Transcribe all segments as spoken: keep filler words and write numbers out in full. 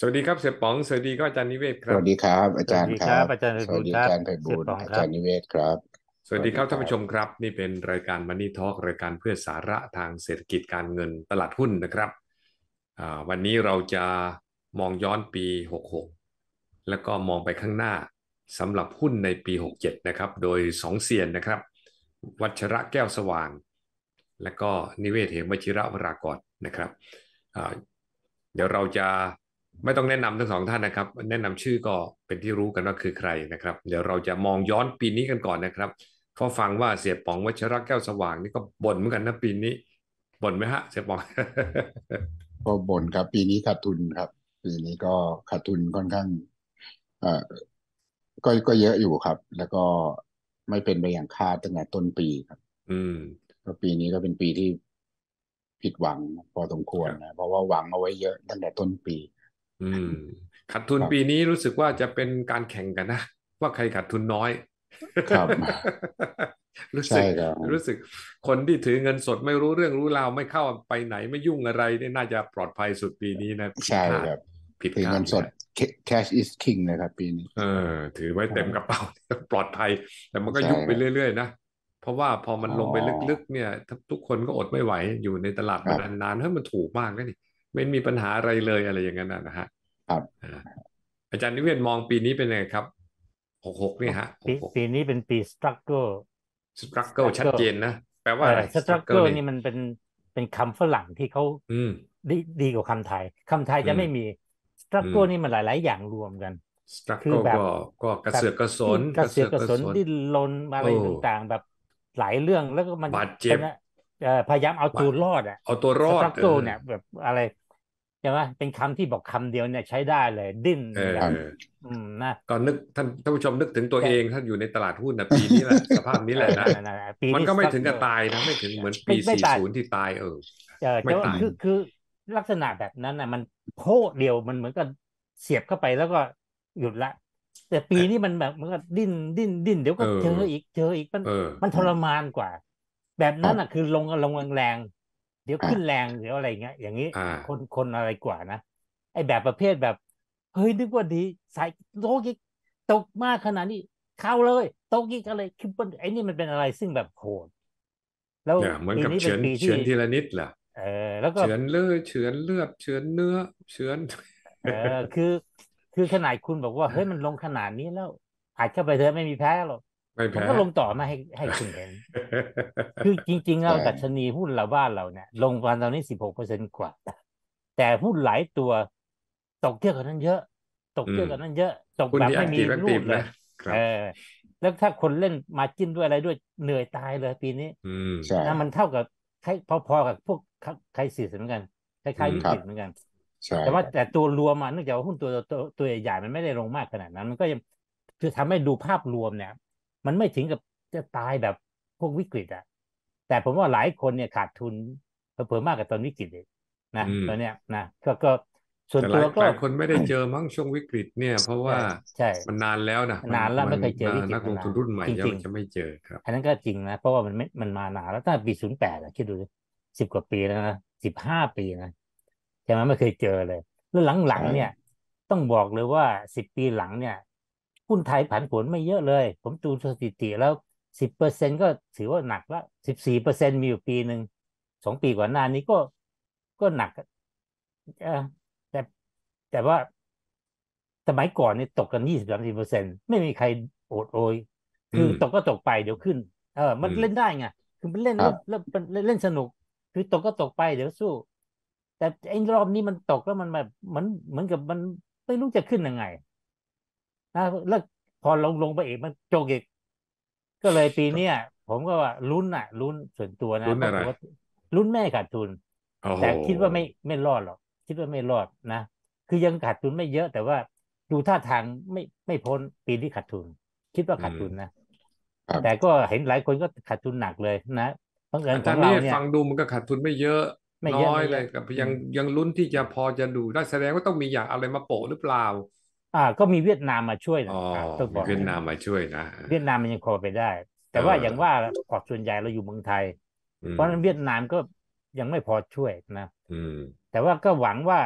สวัสดีครับเสียป๋องสวัสดีก็อาจารย์นิเวศครับสวัสดีครับอาสวัสดีจารย์ครับครับอาจารย์ไพสวัสดีบูลย์ครับอาจารย์ไพเสีบูลย์ยป๋องครับอาจารย์นิเวศครับสสวัสดีครับท่านวัสดีครับผู้ชมครับนี่เป็นรายการ Money Talk รายการเพื่อสาระทางเศรษฐกิจการเงินตลาดหุ้นนะครับอ่าวันนี้เราจะมองย้อนปีหกสิบหกแล้วก็มองไปข้างหน้าสำหรับหุ้นในปีหกสิบเจ็ดนะครับโดยสองเซียนนะครับวัชระแก้วสว่างและก็นิเวศเหมวชิระวรากรนะครับอ่าเดี๋ยวเราจะไม่ต้องแนะนำทั้งสองท่านนะครับแนะนำชื่อก็เป็นที่รู้กันว่าคือใครนะครับเดี๋ยวเราจะมองย้อนปีนี้กันก่อนนะครับเพราะฟังว่าเสียป๋องวัชระแก้วสว่างนี่ก็บ่นเหมือนกันนะปีนี้บ่นไหมฮะเสียป๋องก็บ่นครับปีนี้ขาดทุนครับปีนี้ก็ขาดทุนค่อนข้างเอ่อก็ก็เยอะอยู่ครับแล้วก็ไม่เป็นไปอย่างคาดตั้งแต่ต้นปีครับอืมก็ปีนี้ก็เป็นปีที่ผิดหวังพอสมควรครับนะเพราะว่าหวังเอาไว้เยอะตั้งแต่ต้นปีอืมขาดทุนครับปีนี้รู้สึกว่าจะเป็นการแข่งกันนะว่าใครขาดทุนน้อยครับรู้ใช่สึกครับรู้สึกคนที่ถือเงินสดไม่รู้เรื่องรู้ราวไม่เข้าไปไหนไม่ยุ่งอะไรเนี่ยน่าจะปลอดภัยสุดปีนี้นะผิดใช่คาดครับผิดถือเงินสดคาดเลย cash is king เลยครับปีนี้เออถือไว้เต็มกระครับเป๋าปลอดภัยแต่มันก็ใช่ยุบไปครับเรื่อยๆนะเพราะว่าพอมันอ๋อลงไปลึกๆเนี่ยทุกคนก็อดไม่ไหวอยู่ในตลาดมาครับนานๆเฮ้ยมันถูกมากนะนี่ไม่มีปัญหาอะไรเลยอะไรอย่างนั้นนะนะฮะครับอ่าอาจารย์นิเวศน์มองปีนี้เป็นไงครับหกหกนี่ฮะหปีกหกปีนี้เป็นปี struggle สตรั g เกิลชัดเจ struggle นนะแปลเอ่อว่าอะไรสตรั g เกิล struggle นี่นี่มันเป็นเป็นคำฝรั่งที่เขาอืมดีดีกว่าคำไทยคำไทยอืมจะไม่มีอืม struggle นี่มันหลายๆอย่างรวมกันสตรั g คือแบบเกิลก็ก็กระแบบเสือกกระสดิ้นนกระเสืกระเสือกกระอกกระสนสนดิ้นรนอะโอ้ไรต่างๆแบบหลายเรื่องแล้วก็มันบาดเจ็บเป็นเอ่อพยายามเอาบาตัวรอดอะเอาตัวรอดเอ struggle อเนี่ยแบบอะไรใช่ไหมเป็นคำที่บอกคำเดียวเนี่ยใช้ได้เลยดิ้นเอแบบออืมนะก็นึกท่านท่านผู้ชมนึกถึงตัวแต่เองท่านอยู่ในตลาดหุ้นนะปีนี้แหละสภาพนี้เออแหละนะนั่นนั่นปีนี้สมันก็ไม่ถึงกับตั๊กเกอร์ตายนะไม่ถึงเหมือนปีไม่ไม่ตายสี่สิบที่ตายเออเออแต่ว่าไม่ตายคือคือลักษณะแบบนั้นน่ะมันโพะเดียวมันเหมือนกับเสียบเข้าไปแล้วก็หยุดละแต่ปีไอ้นี้มันแบบเหมือนกับดิ้นดิ้นดิ้นเดี๋ยวเอก็เจออีกอเจออีกมันเออมันทรมานกว่าแบบนั้นอ่ะครับคือลงลงแรงๆเดี๋ยวขึ้นแรอ่างเดี๋ยวอะไรเงี้ยอย่างนี้อ่าคนคนอะไรกว่านะไอ้แบบประเภทแบบเฮ้ยนึกว่าดีใส่โลกอีกตกมากขนาดนี้เข้าเลยตกอีกอะไรคือมันไอ้นี่มันเป็นอะไรซึ่งแบบโหด แล้วเนี่ยเหมือนปีนี้เป็กับเฉือนนปีที่เฉือนทีละนิดแหละเออแล้วก็เฉือนเลือดเฉือนเลือดเฉือนเนื้อเฉือนเออคือคือขนาดคุณบอกว่าเฮ้ยมันลงขนาดนี้แล้วอาจเข้าไปเถอะไม่มีแพ้หรอกไม่แพ้มันก็ลงต่อมาให้ให้คุณเห็นคือจริงๆแล้วดัใช่ชนีหุ้นเราบ้านเราเนี่ยลงมาตอนนี้สิบหกเปอร์เซ็นต์กว่าแต่หุ้นหลายตัวตกเยอะกว่านั้นเยอะตกอืมเยอะกว่านั้นเยอะตกหุ้นที่แอคแบบไม่มีทีฟแอคทีฟรูดเลยเออนะครับแล้วถ้าคนเล่นมาจิ้นด้วยอะไรด้วยเหนื่อยตายเลยปีนี้อืมใช่นะมันเท่ากับคล้ายพอๆกับพวกไครซิสเหมือนกันคอืล้ายๆวิครับกฤตเหมือนกันใช่แต่ว่าครับแต่ตัวรวมมาเนื่องจากว่าหุ้นตัวตัวตัวใหญ่ๆมันไม่ได้ลงมากขนาดนั้นมันก็ยังคือทำให้ดูภาพรวมเนี่ยมันไม่ถึงกับจะตายแบบพวกวิกฤตอ่ะแต่ผมว่าหลายคนเนี่ยขาดทุนเพิ่มมากกว่าตอนวิกฤตเลยนะอืมตอนเนี้ยนะก็ก็ส่วแต่หลายนตัวก็หลายคนไม่ได้เจอมั้งช่วงวิกฤตเนี่ยเพราะใช่ว่าใช่มันนานแล้วนะมันนานแล้วมันไม่เคยเจอวิกฤนักลงทุนตมานานรุ่นใหม่จริงจะจะไม่เจอครับๆอันนั้นก็จริงนะเพราะว่ามันไม่มันมานานแล้วตั้งแต่ปีศูนย์แปดอะคิดดูสิสิบกว่าปีแล้วนะสิบห้าปีนะใช่ไหมไม่เคยเจอเลยแล้วหลังๆเนี่ยใช่ต้องบอกเลยว่าสิบปีหลังเนี่ยหุ้นไทยผันผวนไม่เยอะเลยผมดูสถิติแล้วสิบเปอร์เซ็นต์ก็ถือว่าหนักละสิบสี่เปอร์เซ็นต์มีอยู่ปีหนึ่งสองปีก่อนหน้านี้ก็ก็หนักเออแต่แต่ว่าสมัยก่อนนี่ตกกันยี่สิบสามสิบเปอร์เซ็นต์ไม่มีใครโอดโอยคืออืมตกก็ตกไปเดี๋ยวขึ้นเออมันอืมเล่นได้ไงคือมันเล่นครับเล่นเล่นเล่นเล่นสนุกคือตกก็ตกไปเดี๋ยวสู้แต่ไอ้รอบนี้มันตกแล้วมันแบบเหมือนเหมือนกับมันไม่รู้จะขึ้นยังไงนะแล้วพอลงลงไปอีกมันโจกอีกก็เลยปีเนี้ยผมก็ว่าลุ้นอ่ะลุ้นส่วนตัวนะลุ้นอะไรเพราะปกติลุ้นแม่ขาดทุนโอ้โหแต่คิดว่าไม่ไม่รอดหรอกคิดว่าไม่รอดนะคือยังขาดทุนไม่เยอะแต่ว่าดูท่าทางไม่ไม่พ้นปีที่ขาดทุนคิดว่าอืมขาดทุนนะแต่ครับก็เห็นหลายคนก็ขาดทุนหนักเลยนะบังเอิญอาของเราเนี่ยจารย์นี่ฟังดูมันก็ขาดทุนไม่เยอะไม่น้อยเลเยอะไม่เยอะยกับยังอืมยังลุ้นที่จะพอจะดูได้แสดงว่าต้องมีอย่างอะไรมาโปะหรือเปล่าอ่าก็มีเวียดนามมาช่วยอ๋อนะอ่าต้องบมีเวียดอกอย่างนี้นามมาช่วยนะเวียดนามมันยังพอไปได้เอแต่ว่าอย่างว่าอพอร์ตส่วนใหญ่เราอยู่เมืองไทยอืมเพราะฉะนั้นเวียดนามก็ยังไม่พอช่วยนะอืมแต่ว่าก็หวังว่า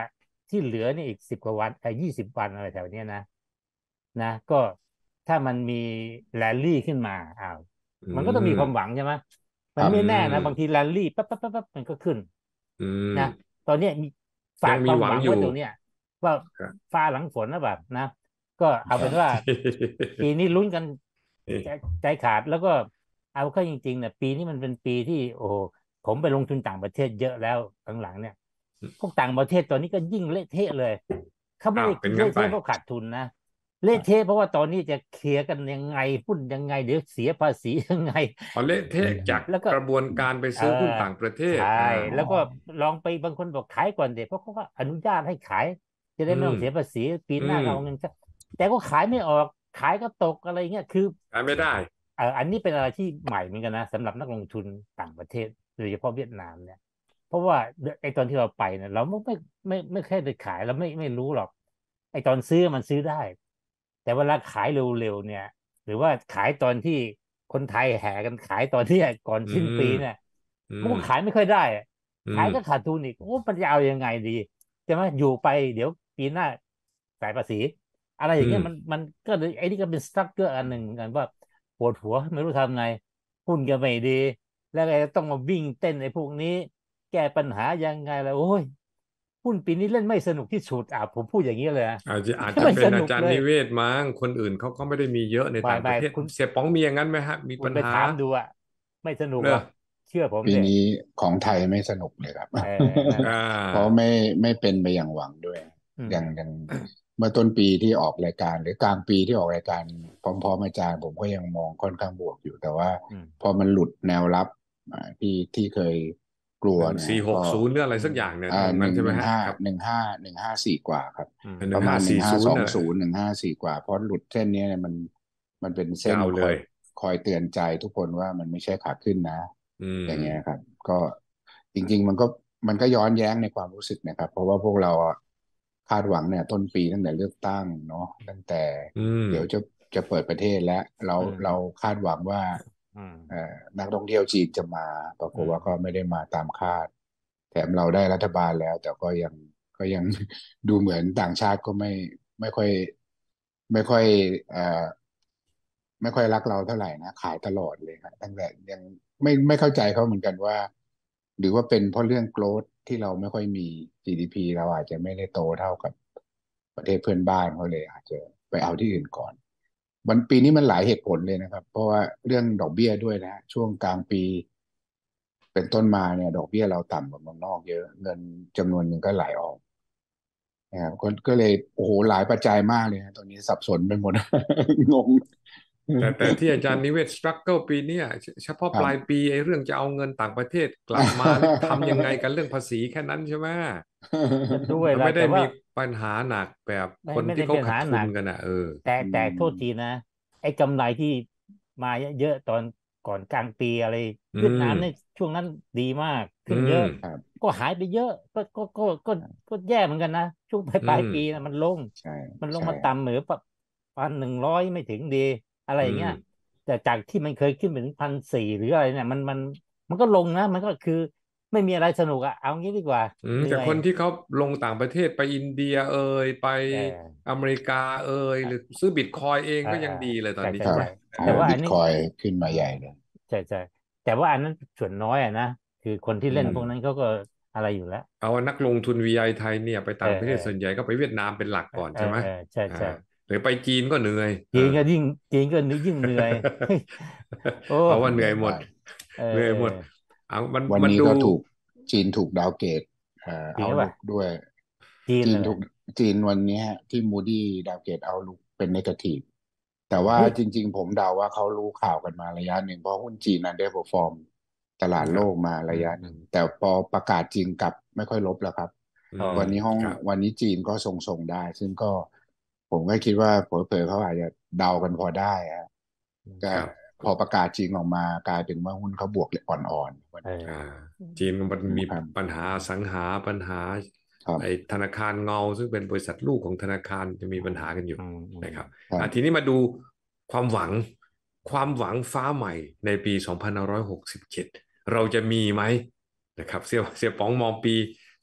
ที่เหลือเนี่ยอีกสิบกว่าวันเออยี่สิบวันอะไรแถวเนี้ยนะนะก็ถ้ามันมีแรลลี่ขึ้นมาอ้าวอืมันก็ต้องมีมความหวังใช่ไหมคมันรับไม่แน่อืมนะบางทีแรลลี่ปั๊บปั๊บปั๊บปั๊บมันก็ขึ้นอืมนะตอนเนี้ยมีฝายังมีกความหวังหวังอยู่ไว้ตรงเนี้ยว่าครับฟ้าหลังฝนนะแบบนะก็เอาครับเป็นว่าปีนี้ลุ้นกันใจใจขาดแล้วก็เอาเข้าจริงๆเนี่ยปีนี้มันเป็นปีที่โอ้โหผมไปลงทุนต่างประเทศเยอะแล้วหลังๆเนี่ยพวกต่างประเทศตอนนี้ก็ยิ่งเละเทะเลยเขาไม่อ้าวได้เป็นงั้นไปเละเทะเพราะขาดทุนนะ เละเทะเพราะว่าตอนนี้จะเคลียร์กันยังไงหุ้นยังไงเดี๋ยวเสียภาษียังไงเอาเละเทะจากแล้วก็กระบวนการไปเออซื้อหุ้นต่างประเทศใช่อ่าแล้วก็ลองไปบางคนบอกขายก่อนเด็เพราะเขาก็อนุญาตให้ขายจะได้อืมไม่ต้องเสียภาษีปีอืมหน้าก็เอาเงินซะแต่ก็ขายไม่ออกขายก็ตกอะไรเงี้ยคือขายไม่ได้เอออันนี้เป็นอะไรที่ใหม่เหมือนกันนะสำหรับนักลงทุนต่างประเทศโดยเฉพาะเวียดนามเนี่ยเพราะว่าไอ้ตอนที่เราไปเนี่ยเราไม่ไม่ไม่ไม่แค่ได้ขายเราไม่ไม่รู้หรอกไอ้ตอนซื้อมันซื้อได้แต่เวลาขายเร็วๆเนี่ย หรือว่าขายตอนที่คนไทยแห่กันขายตอนที่ก่อนอืสิ้นปีมเนี่ยอืมมันก็ขายไม่ค่อยได้อะอืมขายก็ขาดทุนอีกโอ้มันจะเอายังไงดีใช่ไหมอยู่ไปเดี๋ยวปีหน้าจ่ายภาษีอะไรออืมย่างเงี้ยมันมันก็เลยไอ้นี่ก็เป็นสตรัคเกอร์อันหนึ่งเหมือนกันว่าปวดหัวไม่รู้ทำไงหุ้นก็ไม่ดีแล้วก็ต้องมาวิ่งเต้นไอ้พวกนี้แก้ปัญหายังไงล่ะโอ้ยหุ้นปีนี้เล่นไม่สนุกที่สุดอ่ะผมพูดอย่างนี้เลยนะอาจจะอาจจะไม่เป็นอาสนุกเลยจารย์นิเวศมั้งคนอื่นเขาก็ไม่ได้มีเยอะในไม่ไม่ต่างประเทศคุณเสียป๋องมีอย่างนั้นไหมฮะมีคุณไปปัญหาถามดูอะไม่สนุกเนอะหรอกเชื่อผมเด็ปีนี้ของไทยไม่สนุกเลยครับเออนั่นอ่แหละเพราะาไม่ไม่เป็นไปอย่างหวังด้วยอืมอย่างอย่างเมื่อต้นปีที่ออกรายการหรือกลางปีที่ออกรายการพร้อมๆอาจารย์ผมก็ยังมองค่อนข้างบวกอยู่แต่ว่าอืมพอมันหลุดแนวรับอ่าที่ที่เคยกลัวหนึ่งเนี่ยสี่หกก็ศูนย์หรืออะไรอืมสักอย่างเนี่ยอ่าตรงหนึ่งนั้นใช่ไหมหนึ่งห้าฮะครับหนึ่งห้าหนึ่งห้าสี่กว่าครับอืมหนึ่ประมาณหนึ่งห้าสี่งห้าสองศูนย์น่ะศูนย์หนึ่งห้าสี่กว่าเพราะหลุดเส้นนี้เนี่ยมันมันเป็นเส้นคอยยาวเลยคอยเตือนใจทุกคนว่ามันไม่ใช่ขาขึ้นนะอือย่างเงี้ยครัมบก็จริงๆมันก็มันก็ย้อนแย้งในความรู้สึกนะครับเพราะว่าพวกเราอะคาดหวังเนี่ยต้นปีตั้งแต่เลือกตั้งเนาะตั้งแต่อืมเดี๋ยวจะจะเปิดประเทศแล้วเราอืมเราคาดหวังว่าอืมเอ่อนักท่องเที่ยวจีนจะมาปรากอืมฏว่าก็ไม่ได้มาตามคาดแถมเราได้รัฐบาลแล้วแต่ก็ยังก็ยังดูเหมือนต่างชาติก็ไม่ไม่ค่อยไม่ค่อยเอ่อ ไม่ค่อยรักเราเท่าไหร่นะขายตลอดเลยครับตั้งแต่ยังไม่ไม่เข้าใจเขาเหมือนกันว่าหรือว่าเป็นเพราะเรื่องโกรทที่เราไม่ค่อยมี จี ดี พี เราอาจจะไม่ได้โตเท่ากับประเทศเพื่อนบ้านเขาเลยอาจจะไปเอาที่อื่นก่อนวันปีนี้มันหลายเหตุผลเลยนะครับเพราะว่าเรื่องดอกเบี้ยด้วยนะฮะช่วงกลางปีเป็นต้นมาเนี่ยดอกเบี้ยเราต่ำกว่าเมืองนอกเยอะเงินจำนวนหนึ่งก็ไหลออกนะครับก็ก็เลยโอ้โหหลายปัจจัยมากเลยนะตอนนี้สับสนไปหมดงงแต่แต่ที่อาจารย์นิเวศสตรั g เกิลปีเนี้ยเฉเฉพาะครับปลายปีไอ้เรื่องจะเอาเงินต่างประเทศกลับมาแล้วทำยังไงกันเรื่องภาษีแค่นั้นใช่ไหมก็ด้วยมันไม่ได้มีละแต่ว่าปัญหาหนักแบบไม่คนไม่ได้เป็นที่เขาขาดทุหาหนักนกันอ่ะเออแต่อืแต่โทษทีมนะไอ้กำไรที่มาเยอะๆตอนก่อนกลางปีอะไรอืเวียดนามมในช่วงนั้นดีมากอืขึ้นเยมอะครับก็หายไปเยอะก็ก็ก็ก็ก็แย่เหมือนกันนะช่วงปลายอืมปลายปีนะมันลงใช่มันลงใช่ครับมาต่ำเหมือนประมาณหนึ่งร้อยไม่ถึงดีอะไรอือย่างเงี้ยมแต่จากที่มันเคยขึ้นไปถึงพันสี่หรืออะไรเนี่ยมันมันมันก็ลงนะมันก็คือไม่มีอะไรสนุกอะเอางี้ดีกว่าอืมแต่เหนื่อยคนที่เขาลงต่างประเทศไปอินเดียเอยไปเอออเมริกาเอยหรือซื้อบิตคอยเองเออเออก็ยังดีเลยตอนนี้ใช่ไหมครับใช่ใช่ใช่โอ้แต่ว่าอันนี้บิตคอยขึ้นมาอืมใหญ่เลยใช่ใช่แต่ว่าอันนั้นส่วนน้อยอะนะคือคนที่อืเล่นพวกนั้นมเขาก็อะไรอยู่แล้วเอานักลงทุน วี ไอ ไทยเนี่ยไปเออต่างประเทเออศส่วนใหญ่ก็ไปเวียดนามเป็นหลักเออเออก่อนใช่ไหมเออใช่อ่าใช่หรือไปจีนก็เหนื่อยอ่าจีนก็ยิ่งจีนก็ยิ่งเหนื่อยโอ้เอาว่าเหเหนื่อยนื่อยหมดมากเออเออเหนื่อยหมดเอามันวันมันดูนี้ก็ถูกจีนถูกดาวเกรดเอ่อเอาจริงหรือเปล่าลุกด้วยจีนน่ะเหรอจีนถูกจีนวันนี้ฮะที่มูดี้ดาวเกรดเอาลุกเป็นเนกาทีฟแต่ว่าเฮ้ยจริงๆผมเดาว่าเขารู้ข่าวกันมาระยะหนึ่งเพราะหุ้นจีนนั้นได้เปอร์ฟอร์มตลาดครับโลกมาอืมระยะหนึ่งอืมแต่พอประกาศจริงกลับไม่ค่อยลบแล้วครับอือ๋อมวันนี้ห้องครับวันนี้จีนก็ทรงๆได้ซึ่งก็ผมก็คิดว่าเผลอๆเขาอาจจะเดากันพอได้ฮะก็ครับพอประกาศจริงออกมากลายเป็นว่าหุ้นเขาบวกเลยอ่อนๆวันเอนี้อ่าอจีนมันมีครับปัญหาอสังหาปัญหาไอ้ครับธนาคารเงาซึ่งเป็นบริษัทลูกของธนาคารจะมีปัญหากันอยู่อืมอืมนะครับอ่ะทีครับนี้มาดูความหวังความหวังฟ้าใหม่ในปีสองพันห้าร้อยหกสิบเจ็ดเราจะมีไหมนะครับเสี่ยเสี่ยป๋องมองปี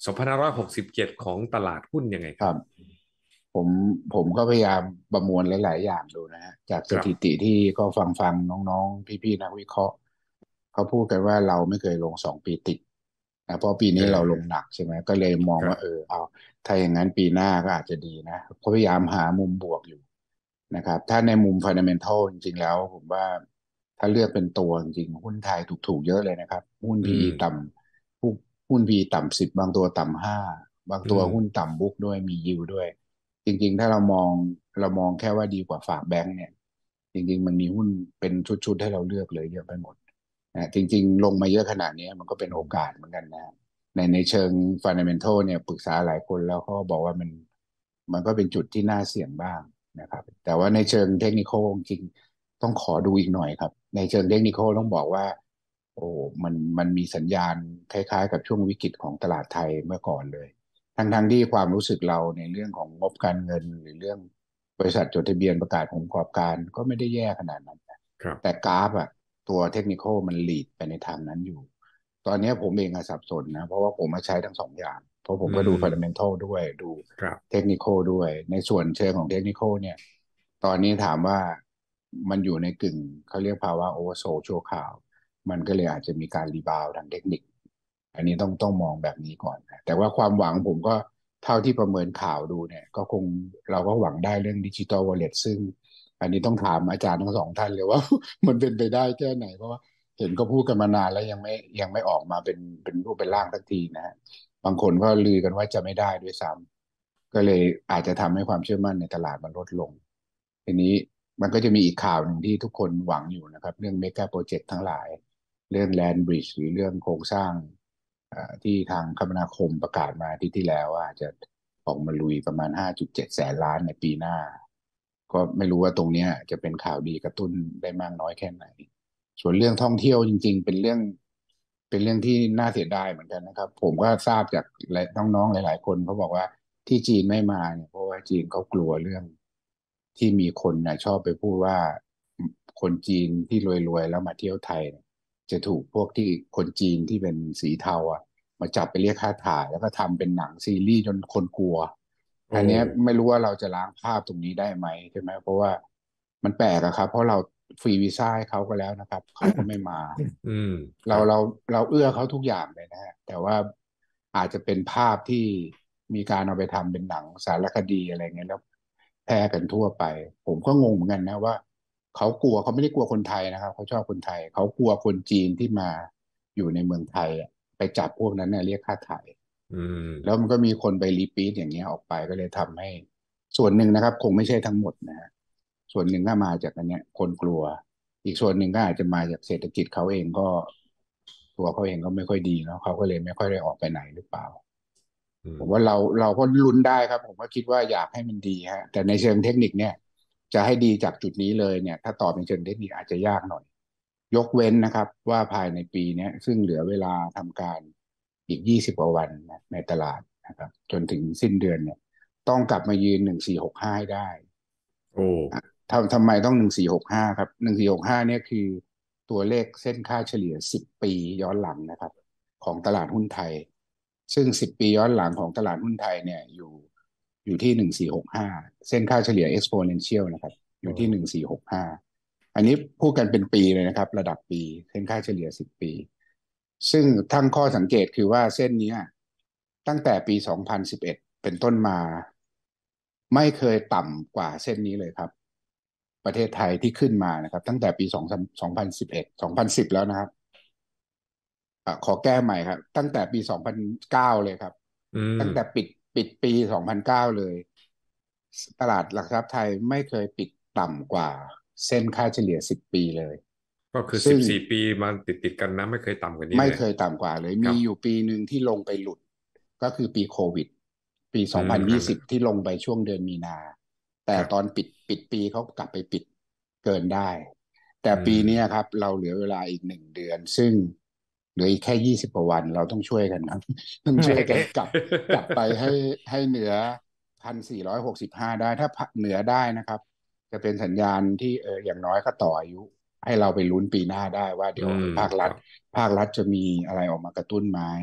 สองพันห้าร้อยหกสิบเจ็ดของตลาดหุ้นยังไงครับครับผมผมก็พยายามประมวลหลายๆอย่างดูนะฮะจากสครับถิติที่ก็ฟังฟังน้องๆพี่ๆนักวิเคราะห์เขาพูดกันว่าเราไม่เคยลงสองปีติดนะเพราะปีเอนี้เราลงอหนักใช่ไหมก็เลยมองครับว่าเออเอาถ้าอย่างนั้นปีหน้าก็อาจจะดีนะก็พยายามหามุมบวกอยู่นะครับถ้าในมุมฟันดาเมนทัลจริงๆแล้วผมว่าถ้าเลือกเป็นตัวจริงๆหุ้นไทยถูกๆเยอะเลยนะครับหุ้นอืพี อีมต่ำหุ้นหุ้น พี อี ต่ำสิบบางตัวต่ำห้าบางอืมตัวหุ้นต่ำบุ๊กด้วยมียิวด้วย จริงๆ ถ้าเรามองเรามองแค่ว่าดีกว่าฝากแบงก์เนี่ยจริงๆ มันมีหุ้นเป็นชุดๆ ให้เราเลือกเลยเยอะไปหมดนะจริงๆ ลงมาเยอะขนาดนี้มันก็เป็นโอกาสเหมือนกันนะในในเชิงฟัน d a เมนทัลเนี่ยปรึกษาหลายคนแล้วเขาก็บอกว่ามันมันก็เป็นจุดที่น่าเสี่ยงบ้างนะครับแต่ว่าในเชิงเทคนิคจริงๆต้องขอดูอีกหน่อยครับในเชิงเทคนิคต้องบอกว่าโอ้มันมันมีสัญญาณคล้ายๆกับช่วงวิกฤตของตลาดไทยเมื่อก่อนเลย ทั้งทั้งที่ความรู้สึกเราในเรื่องของงบการเงินหรือเรื่องบริษัทจดทะเบียนประกาศผลประกอบการก็ไม่ได้แย่ขนาดนั้นนะครับแต่กราฟอะตัวเทคนิคมันลีดไปในทางนั้นอยู่ตอนนี้ผมเองอะสับสนนะเพราะว่าผมมาใช้ทั้งสองอย่างเพราะผมอืก็ดูมฟันดัเมนทัลด้วยดูครับเทคนิคด้วยในส่วนเชิงของเทคนิคเนี่ยตอนนี้ถามว่ามันอยู่ในกึ่งเขาเรียกภาวะโอเวอร์โซชั่วคราวมันก็เลยอาจจะมีการรีบาวด์ทางเทคนิค อันนี้ต้องต้องมองแบบนี้ก่อนนะแต่ว่าความหวังผมก็เท่าที่ประเมินข่าวดูเนี่ยก็คงเราก็หวังได้เรื่องดิจิ t a ลวอลเล็ตซึ่งอันนี้ต้องถามอาจารย์ทั้งสองท่านเลยว่ามันเป็นไปได้แค่ไหนเพราะว่าเห็นก็พูดกันมานานแล้วยังไม่ยังไม่ออกมาเป็นเป็นรูปเป็นร่างสักทีนะฮะบางคนก็ลือกันว่าจะไม่ได้ด้วยซ้ำก็เลยอาจจะทำให้ความเชื่อมั่นในตลาดมันลดลงทีนี้มันก็จะมีอีกข่าวหนึ่งที่ทุกคนหวังอยู่นะครับเรื่องเมกะโปรเจกต์ทั้งหลายเรื่องแลนบริดจ์หรือเรื่องโครงสร้าง อ่าที่ทางคมนาคมประกาศมาที่ที่แล้วว่าจะออกมาลุยประมาณห้าจุดเจ็ดแสนล้านในปีหน้าก็ไม่รู้ว่าตรงเนี้ยจะเป็นข่าวดีกระตุ้นได้มากน้อยแค่ไหนส่วนเรื่องท่องเที่ยวจริงๆเป็นเรื่องเป็นเรื่องที่น่าเสียดายเหมือนกันนะครับผมก็ทราบจากน้องๆหลายๆคนเขาบอกว่าที่จีนไม่มาเนี่ยเพราะว่าจีนเขากลัวเรื่องที่มีคนนะชอบไปพูดว่าคนจีนที่รวยๆแล้วมาเที่ยวไทยเนี่ย จะถูกพวกที่คนจีนที่เป็นสีเทาอ่ะมาจับไปเรียกค่าถ่ายแล้วก็ทำเป็นหนังซีรีส์จนคนกลัวโอ้อันเนี้ยไม่รู้ว่าเราจะล้างภาพตรงนี้ได้ไหมใช่ไหมเพราะว่ามันแปลกอะครับเพราะเราฟรีวีซ่าให้เขาก็แล้วนะครับเขาก็ไม่มาอืมครับเราเราเราเอื้อเขาทุกอย่างเลยนะฮะแต่ว่าอาจจะเป็นภาพที่มีการเอาไปทำเป็นหนังสารคดีอะไรเงี้ยแล้วแพร่กันทั่วไปผมก็งงเหมือนกันนะว่า เขากลัวเขาไม่ได้กลัวคนไทยนะครับเขาชอบคนไทยเขากลัวคนจีนที่มาอยู่ในเมืองไทยอะไปจับพวกนั้นเนี่ยเรียกค่าไถ่อืมแล้วมันก็มีคนไปรีปีทอย่างเงี้ยออกไปก็เลยทำให้ส่วนหนึ่งนะครับคงไม่ใช่ทั้งหมดนะฮะส่วนหนึ่งก็มาจากอันเนี้ยคนกลัวอีกส่วนหนึ่งก็อาจจะมาจากเศรษฐกิจเขาเองก็ตัวเขาเองก็ไม่ค่อยดีเนาะเขาก็เลยไม่ค่อยได้ออกไปไหนหรือเปล่าอืมผมว่าเราเราก็ลุ้นได้ครับผมก็คิดว่าอยากให้มันดีฮะแต่ในเชิงเทคนิคเนี่ยจะให้ดีจากจุดนี้เลยเนี่ยถ้าตอบในเชิงเทคนิคอาจจะยากหน่อยยกเว้นนะครับว่าภายในปีเนี้ยซึ่งเหลือเวลาทำการอีกยี่สิบกว่าวันนะในตลาดนะครับจนถึงสิ้นเดือนเนี่ยต้องกลับมายืนหนึ่งสี่หกห้าให้ได้โอ้อ่ะทำทำไมต้องหนึ่งสี่หกห้าครับหนึ่งสี่หกห้าเนี่ยคือตัวเลขเส้นค่าเฉลี่ยสิบปีย้อนหลังนะครับ ของตลาดหุ้นไทย ซึ่งสิบปีย้อนหลังของตลาดหุ้นไทยเนี่ยอยู่อยู่ที่หนึ่งสี่หกห้าเส้นค่าเฉลี่ย exponential นะครับอโอ้ยู่ที่หนึ่งสี่หกห้าอันนี้พูดกันเป็นปีเลยนะครับระดับปีเส้นค่าเฉลี่ยสิบปี ซึ่งทั้งข้อสังเกตคือว่าเส้นนี้ตั้งแต่ปีสองพันสิบเอ็ดเป็นต้นมาไม่เคยต่ำกว่าเส้นนี้เลยครับประเทศไทยที่ขึ้นมานะครับตั้งแต่ปีสองสองพันสิบเอ็ดสองพันสิบแล้วนะครับ อ่ะขอแก้ใหม่ครับตั้งแต่ปีสองพันเก้าเลยครับอืมตั้งแต่ปิดปิดปีสองพันเก้าเลยตลาดหลักทรัพย์ไทยไม่เคยปิดต่ำกว่าเส้นค่าเฉลี่ยสิบปีเลยก็คือสิซึ่งบสี่ปีมาติดติดกันนะไม่เคยต่ำกว่านี้เลยไม่เคยต่ำกว่าเลยครับมีอยู่ปีหนึ่งที่ลงไปหลุดก็คือปีโควิดปีอืมอันนั้สองพันยี่สิบนที่ลงไปช่วงเดือนมีนาแต่ครับตอนปิดปิดปีเขากลับไปปิดเกินได้ แต่อืปีมนี้ครับเราเหลือเวลาอีกหนึ่งเดือนซึ่งเหลืออีกแค่ยี่สิบกว่าวันเราต้องช่วยกันครับต้องช่วยกันกลับกลับไปให้ให้เหนือพันสี่ร้อยหกสิบห้าได้ถ้าเหนือได้นะครับจะเป็นสัญญาณที่เอออย่างน้อยก็ต่ออายุให้เราไปลุ้นปีหน้าได้ว่าอืเดี๋ยวมภาครัฐครับภาครัฐจะมีอะไรออกมากระตุ้นไหม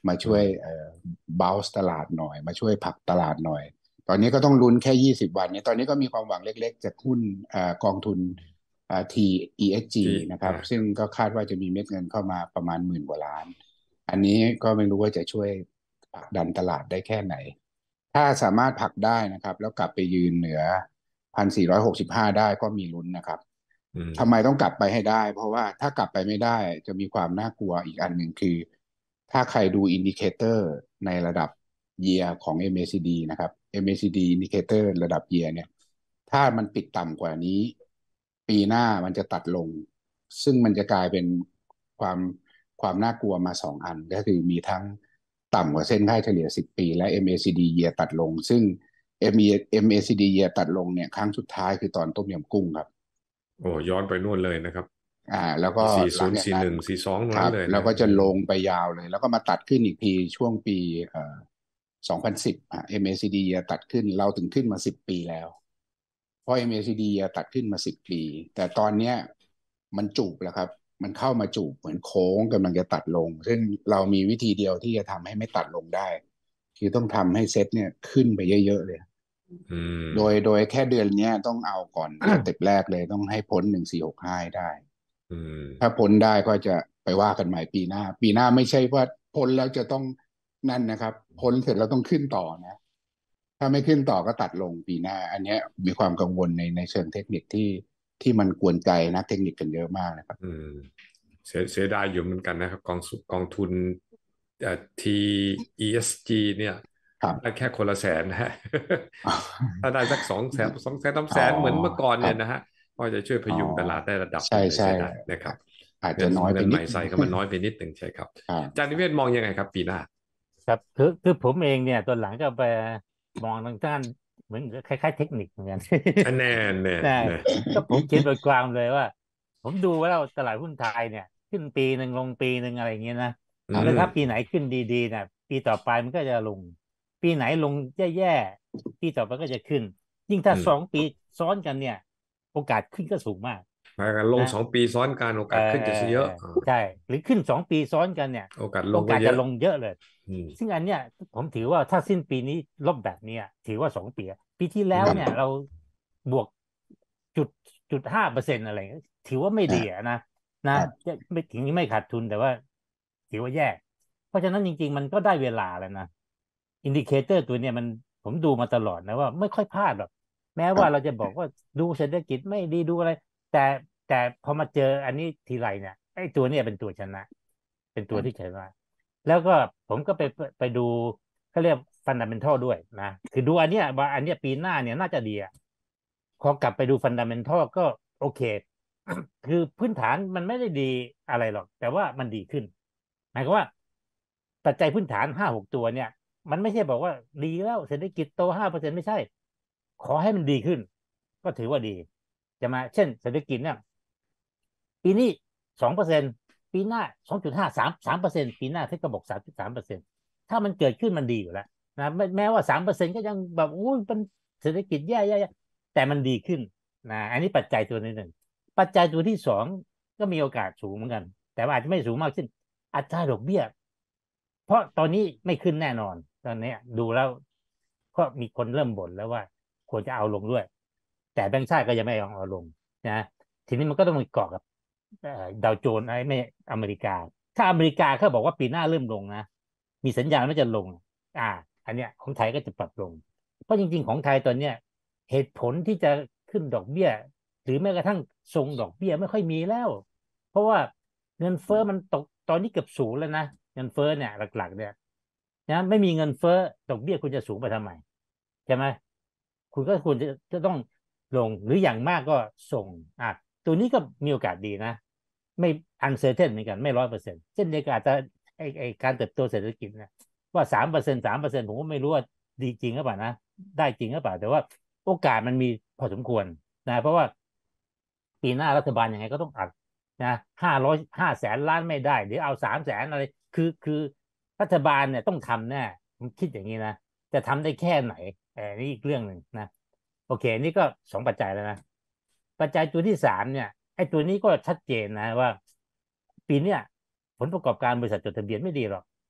มาอืช่วยมเอ่อ bounce ตลาดหน่อยมาช่วยผลักตลาดหน่อยตอนนี้ก็ต้องลุ้นแค่ยี่สิบวันเนี่ยตอนนี้ก็มีความหวังเล็กๆจากหุ้นเอ่อกองทุนอ่า ที อี เอส จีที่นะครับอ่าซึ่งก็คาดว่าจะมีเม็ดเงินเข้ามาประมาณหมื่นกว่าล้านอันนี้ก็ไม่รู้ว่าจะช่วยผลักดันตลาดได้แค่ไหนถ้าสามารถผลักได้นะครับแล้วกลับไปยืนเหนือพันสี่ร้อยหกสิบห้าได้ก็มีลุ้นนะครับอืมทำไมต้องกลับไปให้ได้เพราะว่าถ้ากลับไปไม่ได้จะมีความน่ากลัวอีกอันหนึ่งคือถ้าใครดูอินดิเคเตอร์ในระดับ year ของ เอ็ม เอ ซี ดี นะครับ เอ็ม เอ ซี ดี อินดิเคเตอร์ระดับ year เนี่ยถ้ามันปิดต่ำกว่านี้ปีหน้ามันจะตัดลงซึ่งมันจะกลายเป็นความความน่ากลัวมาสองอันก็คือมีทั้งต่ำกว่าเส้นค่าเฉลี่ยสิบปีและ เอ็ม เอ ซี ดี year ตัดลงซึ่ง เอ็ม เอ ซี ดี year ตัดลงเนี่ยครั้งสุดท้ายคือตอนต้มยำกุ้งครับโอ้ย้อนไปนู่นเลยนะครับอ่าแล้วก็ปีสี่หศูนย์สี่ลังจากนั้นหนึ่งสี่สองตรงครับนั้นเลยนะแล้วก็จะอืมลงไปยาวเลยแล้วก็มาตัดขึ้นอีกทีช่วงปีเอ่อสองพันสิบอ่ะ เอ็ม เอ ซี ดี ตัดขึ้นเราถึงขึ้นมาสิบปีแล้วเพราะ เอ็ม เอ ซี ดี ตัดขึ้นมาสิบปีแต่ตอนเนี้ยมันจูบแล้วครับมันเข้ามาจูบเหมือนโค้งกำลังจะตัดลงซึ่งเรามีวิธีเดียวที่จะทำให้ไม่ตัดลงได้คือต้องทำให้เซ็ตเนี่ยขึ้นไปเยอะๆเลยอืมโดยโดยแค่เดือนเนี้ยต้องเอาก่อนสเต็ปแรกเลยต้องให้พ้นหนึ่งสี่หกห้าได้อืมถ้าพ้นได้ก็จะไปว่ากันใหม่ปีหน้าปีหน้าไม่ใช่ว่าพ้นแล้วจะต้องนั่นนะครับพ้นเสร็จแล้วต้องขึ้นต่อนะถ้าไม่ขึ้นต่อก็ตัดลงปีหน้าอันเนี้ยมีความกังวลในในเชิงเทคนิคที่ที่มันกวนใจนักเทคนิคกันเยอะมากนะครับอืมเสียเสียดายอยู่เหมือนกันนะครับกองสุกองทุนเอ่อ ที อี เอส จี เนี่ยครับได้แค่คนละแสนนะฮะถ้าได้สักสองแสนสองแสนสามอ๋อแสนเหมือนเมื่อก่อนครับเนี่ยนะฮะก็จะช่วยพอ๋อยุงตลาดได้ระดับหใช่นึ่งเลยใช่เสียดายนะครับอาจเงินจะน้อยไปเงินใหม่นิดนึงใส่ก็มันน้อยไปนิดหนึ่งใช่ครับครัอาจารย์นิเวบศน์มองยังไงครับปีหน้าครับคือคือผมเองเนี่ยตอนหลังก็ไปมองทางด้านเหมือนคล้ายๆเทคนิคเหมือนกันอันแน่แน่ใช่แน่ก็ผมเขียนบทความเลยว่าผมดูแล้วตลาดหุ้นไทยเนี่ยขึ้นปีหนึ่งลงปีหนึ่งอะไรอย่างเงี้ยนะอืแล้วมถ้าปีไหนขึ้นดีๆเนี่ยปีต่อไปมันก็จะลงปีไหนลงแย่ๆปีต่อไปก็จะขึ้นยิ่งถ้าอืมสองปีซ้อนกันเนี่ยโอกาสขึ้นก็สูงมากมากันลงนะสองปีซ้อนกันโอเออกาสขึ้นเออจะเยเอออะอ่าใช่หรือขึ้นสองปีซ้อนกันเนี่ยโอกาสลโอกาสจะงก็เยอะลงเยอะเลยอืมซึ่งอันเนี้ยผมถือว่าถ้าสิ้นปีนี้ลบแบบเนี้ยถือว่าสองปีอะปีที่แล้อืมวเนี่ยเราบวกจุดจุดห้าเปอร์เซ็นต์อะไรเงี้ยถือว่าไม่ดีอ่าอะนะนะครับจะไม่ถึงไม่ขาดทุนแต่ว่าถือว่าแย่เพราะฉะนั้นจริงๆมันก็ได้เวลาแล้วนะอินดิเคเตอร์ตัวเนี้ยมันผมดูมาตลอดนะว่าไม่ค่อยพลาดหรอกแม้ว่าเราครับจะบอกว่าดูเศรษฐกิจไม่ดีดูอะไร แต่แต่พอมาเจออันนี้ทีไรเนี่ยไอ้ตัวเนี่ยเป็นตัวชนะเป็นตัวที่ชนะแล้วก็ผมก็ไปไปไปดูเขาเรียกฟันดัมเ e นทัลด้วยนะคือดูอันเนี้ยว่าอันเนี้ยปีหน้าเนี่ยน่าจะดีอ่ะพอกลับไปดูฟันดัมเ e นทัลก็โอเคคือพื้นฐานมันไม่ได้ดีอะไรหรอกแต่ว่ามันดีขึ้นหมายความว่าปัจจัยพื้นฐานห้าหกตัวเนี่ยมันไม่ใช่บอกว่าดีแล้วเศรษฐกิจโตห้าเปอร์เซ็นต์ไม่ใช่ขอให้มันดีขึ้นก็ถือว่าดี จะมาเช่นเศรษฐกิจเนี่ยปีนี้สองเปอร์เซ็นต์ปีหน้าสองจุดห้าสามสามเปอร์เซ็นต์ปีหน้าเทคก็บอกสามจุดสามเปอร์เซ็นต์ถ้ามันเกิดขึ้นมันดีอยู่แล้วนะแม้ว่าสามเปอร์เซ็นต์ก็ยังแบบอุ้ยเป็นเศรษฐกิจแย่แย่แต่มันดีขึ้นนะอันนี้ปัจจัยตัวที่หนึ่งปัจจัยตัวที่สองก็มีโอกาสสูงเหมือนกันแต่ว่าอาจจะไม่สูงมากเช่นอัตราดอกเบี้ยเพราะตอนนี้ไม่ขึ้นแน่นอนตอนนี้ดูแล้วก็มีคนเริ่มบ่นแล้วว่าควรจะเอาลงด้วยแต่แบงก์ชาติก็ยังไม่ยอมเอาลง นะทีนี้มันก็ต้องมีเกาะกับดาวโจนส์ไอ้ไม่อเมริกาถ้าอเมริกาเขาบอกว่าปีหน้าเริ่มลงนะมีสัญญาณว่าจะลงอ่าอันเนี้ยของไทยก็จะปรับลงเพราะจริงๆของไทยตอนเนี้ยเหตุผลที่จะขึ้นดอกเบี้ยหรือแม้กระทั่งทรงดอกเบี้ยไม่ค่อยมีแล้วเพราะว่าเงินเฟ้อมันตกตอนนี้เกือบศูนย์แล้วนะเงินเฟ้อเนี่ยหลักๆเนี่ยนะไม่มีเงินเฟ้อดอกเบี้ยคุณจะสูงไปทำไมใช่ไหมคุณก็ควรจะจะต้อง ลงหรืออย่างมากก็ส่งอ่ะตัวนี้ก็มีโอกาสดีนะไม่อันเซอร์เทนเหมือนกันไม่ร้อยเปอร์เซ็นต์เช่นเดียวกับอาจจะไอไอการเติบโตเศรษฐกิจนะว่าสามเปอร์เซ็นต์สามเปอร์เซ็นต์ผมก็ไม่รู้ว่าดีจริงหรือเปล่านะได้จริงหรือเปล่าแต่ว่าโอกาสมันมีพอสมควรนะเพราะว่าปีหน้ารัฐบาลยังไงก็ต้องอัดนะห้าร้อยห้าแสนล้านไม่ได้เดี๋ยวเอาสามแสนอะไรคือคือรัฐบาลเนี่ยต้องทำแน่ผมคิดอย่างนี้นะจะทำได้แค่ไหนเออนี่อีกเรื่องหนึ่งนะ โอเคนี่ก็สองปัจจัยแล้วนะปัจจัยตัวที่สามเนี่ยไอ้ตัวนี้ก็ชัดเจนนะว่าปีเนี้ยผลประกอบการบริษัทจดทะเบียนไม่ดีหรอก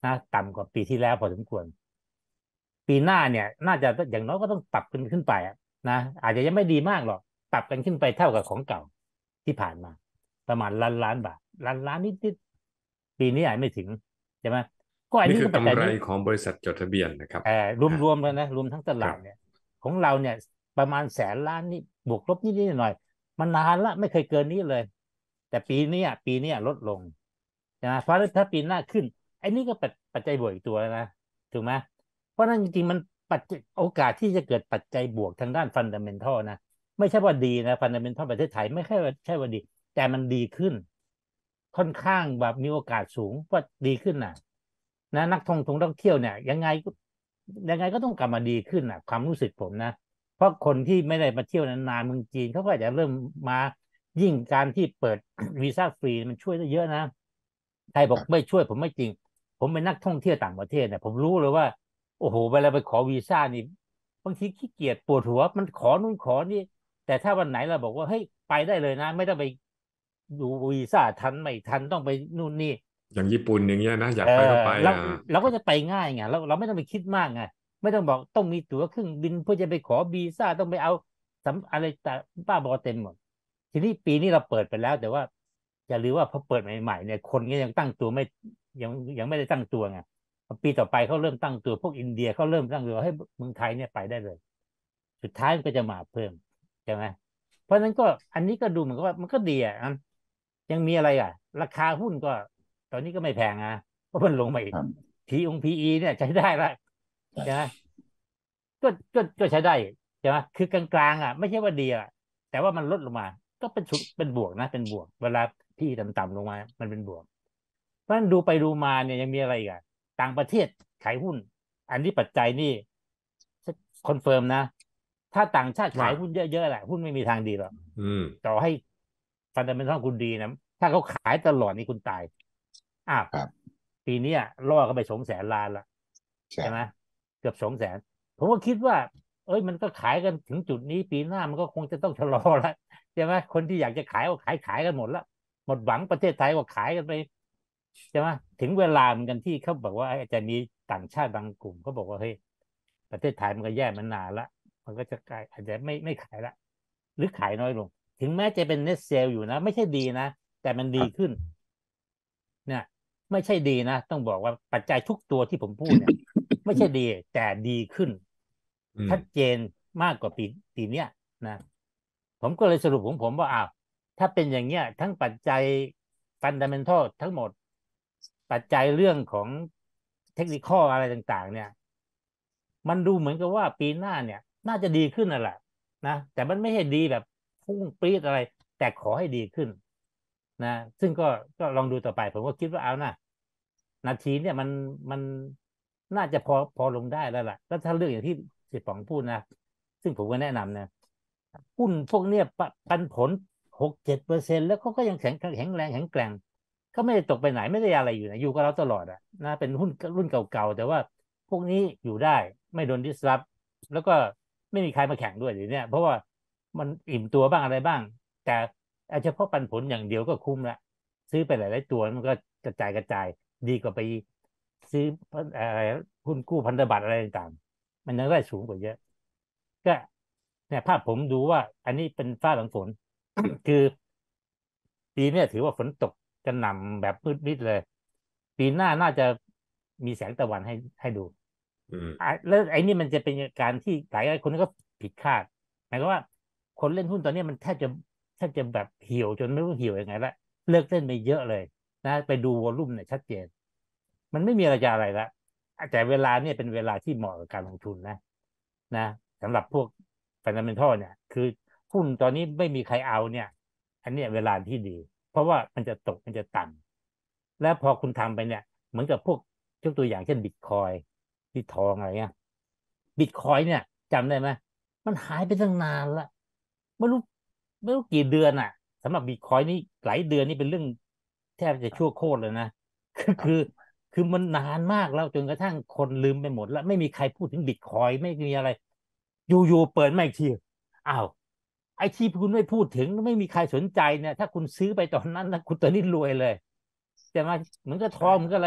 นะต่ำกว่าปีที่แล้วพอสมควรปีหน้าเนี่ยน่าจะอย่างน้อยก็ต้องปรับกันขึ้นไปอะนะอาจจะยังไม่ดีมากหรอกปรับกันขึ้นไปเท่ากับของเก่าที่ผ่านมาประมาณล้านล้านบาทล้านล้านนิดๆปีนี้อาจไม่ถึงใช่ไหมก็อันนี่นี้คือกำไรก็ปัจจัยนี้ของบริษัทจดทะเบียนนะครับเอ่ออ่ารวมๆกันนะรวมทั้งตครับลาดเนี่ยของเราเนี่ยประมาณแสนล้านนี่บวกลบนิดๆหน่อยๆมันนานละไม่เคยเกินนี้เลยแต่ปีนี้อ่ะปีนี้ลดลงนะเพราะถ้าปีหน้าขึ้นไอ้นี่ก็ปัจปัจจัยบวกอีกตัวนะถูกไหมเพราะนั้นจริงๆมันปัจจัยโอกาสที่จะเกิดปัจจัยบวกทางด้านฟันดัมเมนทัลนะไม่ใช่ว่าดีนะฟันดัมเมนทัลประเทศไทยไม่ใช่ว่าใช่ว่าดีแต่มันดีขึ้นค่อนข้างแบบมีโอกาสสูงว่าดีขึ้นน่ะนะนักท่องท่องท่องเที่ยวเนี่ยยังไงก็ยังไงก็ต้องกลับมาดีขึ้นน่ะความรู้สึกผมนะเพราะคนที่ไม่ได้มาเที่ยวนานๆเมืองจีนเขาก็อาจจะเริ่มมายิ่งการที่เปิด วีซ่าฟรีมันช่วยได้เยอะนะใครบอกไม่ช่วยผมไม่จริงผมเป็นนักท่องเที่ยวต่างประเทศเนี่ยผมรู้เลยว่าโอ้โหเวลาไปขอวีซ่านี่บางทีขี้เกียจปวดหัวมันขอนู่นขอนี่แต่ถ้าวันไหนเราบอกว่าเฮ้ยไปได้เลยนะไม่ต้องไปดูวีซ่าทันไม่ทันต้องไปนู่นนี่อย่างญี่ปุ่นอย่างเงี้ยนะอยาเออกไปก็ไปเราอ่าเราก็จะไปง่ายไงเราเราไม่ต้องไปคิดมากไงไม่ต้องบอกต้องมีตั๋วเครื่องบินเพื่อจะไปขอวีซ่าต้องไปเอาสำอะไรแต่บ้าบอเต็มหมดทีนี้ปีนี้เราเปิดไปแล้วแต่ว่าอย่าลืมว่าพอเปิดใหม่ๆเนี่ยคนก็ยังตั้งตัวไม่ยังยังไม่ได้ตั้งตัวไงปีต่อไปเขาเริ่มตั้งตัวพวกอินเดียเขาเริ่มตั้งตัวให้เมืองไทยเนี่ยไปได้เลยสุดท้ายมันก็จะมาเพิ่มใช่ไหมเพราะฉะนั้นก็อันนี้ก็ดูเหมือนกับว่ามันก็ดีอ่ะยังมีอะไรอ่ะราคาหุ้นก็ตอนนี้ก็ไม่แพงอ่ะ เพราะมันลงมาอีกครับพี อง พี อี เนี่ยใช้ได้ละใช่ใช่ไหมก็ก็ก็ใช้ได้ใช่ไหมคือกลางๆอ่ะไม่ใช่ว่าดีอ่ะแต่ว่ามันลดลงมาก็เป็นชุดเป็นบวกนะเป็นบวกเวลาพี่ต่ำๆลงมามันเป็นบวกเพราะฉะนั้นดูไปดูมาเนี่ยยังมีอะไรอีกอ่ะต่างประเทศขายหุ้นอันนี้ปัจจัยนี่คอนเฟิร์มนะถ้าต่างชาติขาว่ายหุ้นเยอะๆแหละหุ้นไม่มีทางดีหรอกอืมต่อให้ฟันดัเมนทัลคุณดีนะถ้าเขาขายตลอดนี่คุณตายอ้าวครับปีนี้ล่อก็ไปสองแสนล้านละใช่ใช่ไหมเกือบสองแสนผมก็คิดว่าเอ้ยมันก็ขายกันถึงจุดนี้ปีหน้ามันก็คงจะต้องชะลอแล้วใช่ไหมคนที่อยากจะขายก็ขายขายกันหมดแล้วหมดหวังประเทศไทยก็ขายกันไปใช่ไหมถึงเวลาเหมือนกันที่เขาบอกว่าอาจจะมีต่างชาติบางกลุ่มเขาบอกว่าเฮ้ยประเทศไทยมันก็แย่มานานละมันก็จะกลายอาจจะไม่ไม่ขายละหรือขายน้อยลงถึงแม้จะเป็นเน็ตเซลอยู่นะไม่ใช่ดีนะแต่มันครับดีขึ้นเนี่ยไม่ใช่ดีนะต้องบอกว่าปัจจัยทุกตัวที่ผมพูดเนี่ย ไม่ใช่ดีแต่ดีขึ้นอืมชัดเจนมากกว่าปีปีเนี้ยนะผมก็เลยสรุปของผมว่าอ้าวถ้าเป็นอย่างเงี้ยทั้งปัจจัยฟันดัมเมนทัลทั้งหมดปัจจัยเรื่องของเทคนิคอลอะไรต่างๆเนี่ยมันดูเหมือนกับว่าปีหน้าเนี่ยน่าจะดีขึ้นน่ะแหละนะแต่มันไม่ใช่ดีแบบพุ่งปรี๊ดอะไรแต่ขอให้ดีขึ้นนะซึ่งก็ก็ลองดูต่อไปผมก็คิดว่าเอานะนาทีเนี่ยมันมัน น่าจะพอพอลงได้แล้วล่ะแล้วถ้าเลือกอย่างที่เสี่ยป๋องพูดนะซึ่งผมก็แนะนำนะหุ้นพวกเนี้ยปะปันผลหกเจ็ดเปอร์เซ็นต์แล้วเขาก็ยังแข็งแข็งแรงแข็งแกร่งก็ไม่ได้ตกไปไหนไม่ได้อะไรอยู่นะอยู่กับเราตลอดอะนะเป็นหุ้นรุ่นเก่าๆแต่ว่าพวกนี้อยู่ได้ไม่โดนดิสรับแล้วก็ไม่มีใครมาแข่งด้วยเดี๋ยวนี้เพราะว่ามันอิ่มตัวบ้างอะไรบ้างแต่เอาเฉพาะปันผลอย่างเดียวก็คุ้มละซื้อไปหลายๆตัวมันก็กระจายกระจายดีกว่าไป ซื้ออะไรหุ้นกู้พันธบัตรอะไรต่างๆมันยังได้สูงกว่าเยอะก็เนี่ยภาพผมดูว่าอันนี้เป็นฟ้าหลังฝน คือปีเนี้ยถือว่าฝนตกกระหน่ำแบบมืดมิดเลยปีหน้าน่าจะมีแสงตะวันให้ให้ดูอืมอ่ะแล้วไอ้นี่มันจะเป็นการที่หลายคนก็ผิดคาดหมายความว่าคนเล่นหุ้นตอนนี้มันแทบจะแทบจะแบบเหี่ยวจนไม่รู้เหี่ยวยังไงละเลิกเล่นไปเยอะเลยนะไปดูวอลลุ่มเนี่ยชัดเจน มันไม่มีอะไรจะอะไรละแต่เวลาเนี่ยเป็นเวลาที่เหมาะกับการลงทุนนะนะสำหรับพวกฟันดัมเมนทัลเนี่ยคือหุ้นตอนนี้ไม่มีใครเอาเนี่ยอันเนี้ยเวลาที่ดีเพราะว่ามันจะตกมันจะต่ำแล้วพอคุณทำไปเนี่ยเหมือนกับพวกยกตัวอย่างเช่นบิตคอยที่ทองอะไรเงี้ยบิตคอยเนี่ยจำได้ไหมมันหายไปตั้งนานละไม่รู้ไม่รู้กี่เดือนอ่ะสำหรับบิตคอยนี่หลายเดือนนี่เป็นเรื่องแทบจะชั่วโคตรเลยนะคือคือครับคือมันนานมากแล้วจนกระทั่งคนลืมไปหมดแล้วไม่มีใครพูดถึงบิตคอยไม่มีอะไรอยู่ๆเปิดมาอีกทีอ้าวไอ้ที่คุณไม่พูดถึงไม่มีใครสนใจเนี่ยถ้าคุณซื้อไปตอนนั้นนะคุณตอนนี้รวยเลยใช่ไหมเหมือนกับทใช่องเหมือนกันเลย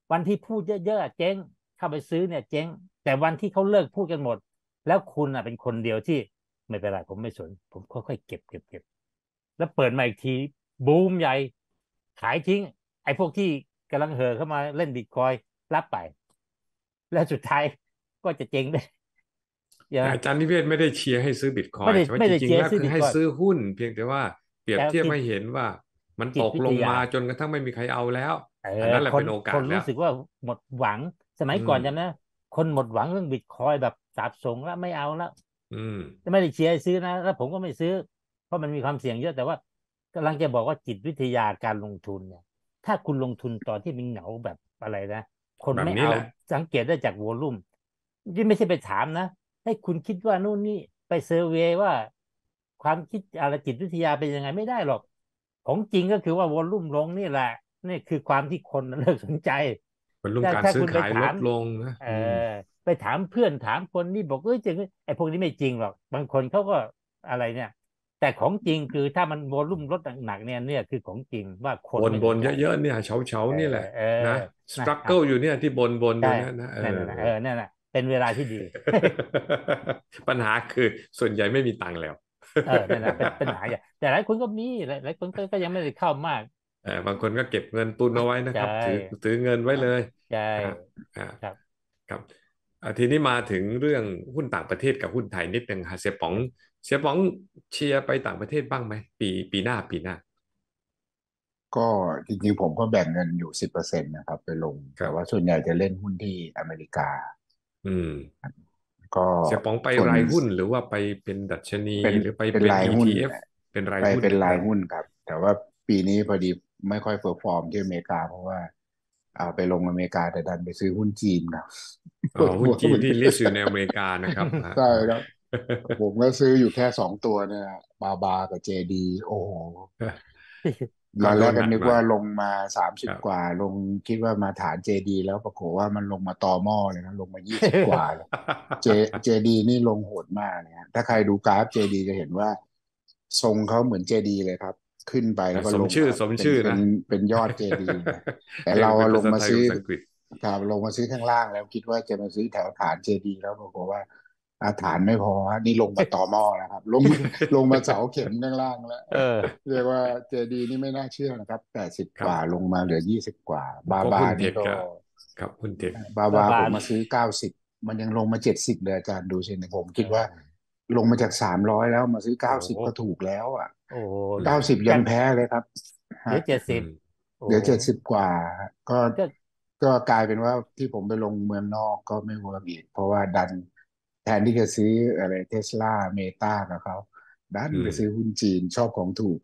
วันที่พูดเยอะๆเจ๊งเข้าไปซื้อเนี่ยเจ๊งแต่วันที่เขาเลิกพูดกันหมดแล้วคุณอ่ะเป็นคนเดียวที่ไม่เป็นไรผมไม่สนผมค่อยๆเก็บเก็บเก็บแล้วเปิดมาอีกทีบูมใหญ่ขายทิ้งไอ้พวกที่กำลังเห่อเข้ามาเล่นบิตคอยรับไปแล้วสุดท้ายก็จะเจ๊งได้ใช่ไหมอาจารย์นิเวศน์ไม่ได้เชียร์ให้ซื้อบิตคอไม่ได้ยแต่ว่าไม่ได้เชียร์จริงๆแล้วคือให้ซื้อบิตคอยซื้อหุ้นเพียงแต่ว่าเปรียบแต่จิตเทียบให้เห็นว่ามันจิตตกลงวิทยามาจนกระทั่งไม่มีใครเอาแล้วเอออันนั้นแหละคนเป็นโอกาสแล้วคนรู้สึกว่าหมดหวังสมัอืยก่อมนจำนะคนหมดหวังเรื่องบิตคอยแบบสาปส่งแล้วไม่เอาแล้วอืมจะไม่ได้เชียร์ให้ซื้อนะแล้วผมก็ไม่ซื้อเพราะมันมีความเสี่ยงเยอะแต่ว่ากำลังจะบอกว่าจิตวิทยาการลงทุนเนี่ยถ้าคุณลงทุนตอนที่มันเหงาแบบอะไรนะคนไม่เอาแบบนี้แหละสังเกตได้จากวอลลุ่มที่ไม่ใช่ไปถามนะให้คุณคิดว่านู่นนี่ไปเซอร์เวย์ว่าความคิดอะไรจิตวิทยาเป็นยังไงไม่ได้หรอกของจริงก็คือว่าวอลลุ่มลงนี่แหละ นี่คือความที่คนเลิกสนใจบรรลุการถ้าถ้าคุณไปซื้อขายลถามดลงนะเอออืมไปถามเพื่อนถามคนนี่บอกเอ้ยจริงไอ้พวกนี้ไม่จริงหรอกบางคนเขาก็อะไรเนี่ยแต่ของจริงคือถ้ามันวอลุ่มลดหนักๆเนี่ยเนี่ยคือของจริงว่าคนบนบนไม่สนใจเยอะๆเนี่ยเฉาเฉาเออนี่แหละเออนะสนะครัลอ่ะเกิลอยู่เนี่ยที่บนบนอใช่ยู่เนี่ยนะเอนั่นอน่ะเออนั่นน่ะเป็นเวลาที่ดีปัญหาคือส่วนใหญ่ไม่มีตังค์แล้วเออนั่นน่ะเป็นเป็นปัญหาใหญ่แต่หลายคนก็มีหลายหลายคนก็ก็ยังไม่ได้เข้ามากเออบางคนก็เก็บเงินตุนเอาไว้นะใชครับถือ่ถือเงินไว้เลยใช่อ่าอ่าครับครับอ่าทีนี้มาถึงเรื่องหุ้นต่างประเทศกับหุ้นไทยนิดนึงฮะเสียป๋องเสียป๋องเชียร์ไปต่างประเทศบ้างไหมปีปีหน้าปีหน้าก็จริงๆผมก็แบ่งเงินอยู่สิบเปอร์เซ็นต์นะครับไปลงแต่ว่าครับส่วนใหญ่จะเล่นหุ้นที่อเมริกาอืมก็เสียป๋องไปส่วนรายหุ้นหรือว่าไปเป็นดัชนีเป็นหรือไปเป็นเป็นรายหุ้นอี ที เอฟ เป็นราไปยหุ้นเป็นรายครับหุ้นครับแต่ว่าปีนี้พอดีไม่ค่อยเปอร์ฟอร์มที่อเมริกาเพราะว่าเอาไปลงอเมริกาแต่ดันไปซื้อหุ้นจีนครับอ๋ปอหุ้นวดหัวเหมือนกันจีนที่ลิสต์อยู่ในอเมริกานะครับอ่าใช่ครับผมก็ซื้ออยู่แค่สองตัวเนี่ยบาบากับเจดีโอ้โห ตก็โดอนแรกก็นหนักหน่อยนึกว่าลงมาสามสิครับบกว่าลงคิดว่ามาฐานเจดีแล้วปรากฏว่ามันลงมาตอหม้อเลยนะลงมายี่สิบกว่าเลยเจเจดีนี่ลงโหดมากเนี่ยถ้าใครดูกราฟเจดีจะเห็นว่าทรงเขาเหมือนเจดีเลยครับขึ้นไปแล้วก็สมชื่อลงมาสมชื่อนะเป็นเป็นเป็นยอดเจดีนะแต่เรียกเราเป็นลภาษาไทยกับงมาซื้อภาษาอังกฤษครับลงมาซื้อข้างล่างแล้วคิดว่าจะมาซื้อแถวฐานเจดีแล้วปรากฏว่าอาฐานไม่พอฮะนี่ลงมาต่อหม้อแล้วครับลงลงมาเสาเข็มข้างล่างแล้วเออเรียกว่าเจดีนี่ไม่น่าเชื่อนะครับแปดสิบครับกว่าลงมาเหลือยี่สิบกว่าบาบาก็หุ้นเทนี่ก็คอะครับหุ้นเทคบาบาบาบาผมมาซื้อเก้าสิบมันยังลงมาเจ็ดสิบเลยอาจารย์ดูสิเนี่ยผมเอคิดว่าอลงมาจากสามร้อยแล้วมาซื้อเก้าโอ้โหสิบก็ถูกแล้วอ่ะโอ้โหอืมเก้าสิบยังจากแพ้เลยครับเหลือฮะเจ็ดสิบอืมโอ้โหเหลือเจ็ดสิบกว่าก็ก็ก็กลายเป็นว่าที่ผมไปลงเมืองนอกก็ไม่เวิร์กอีกเพราะว่าดันแทนที่จะซื้ออะไรเทสลาเมตากับเขาดันอืมไปซื้อหุ้นจีนชอบของถูก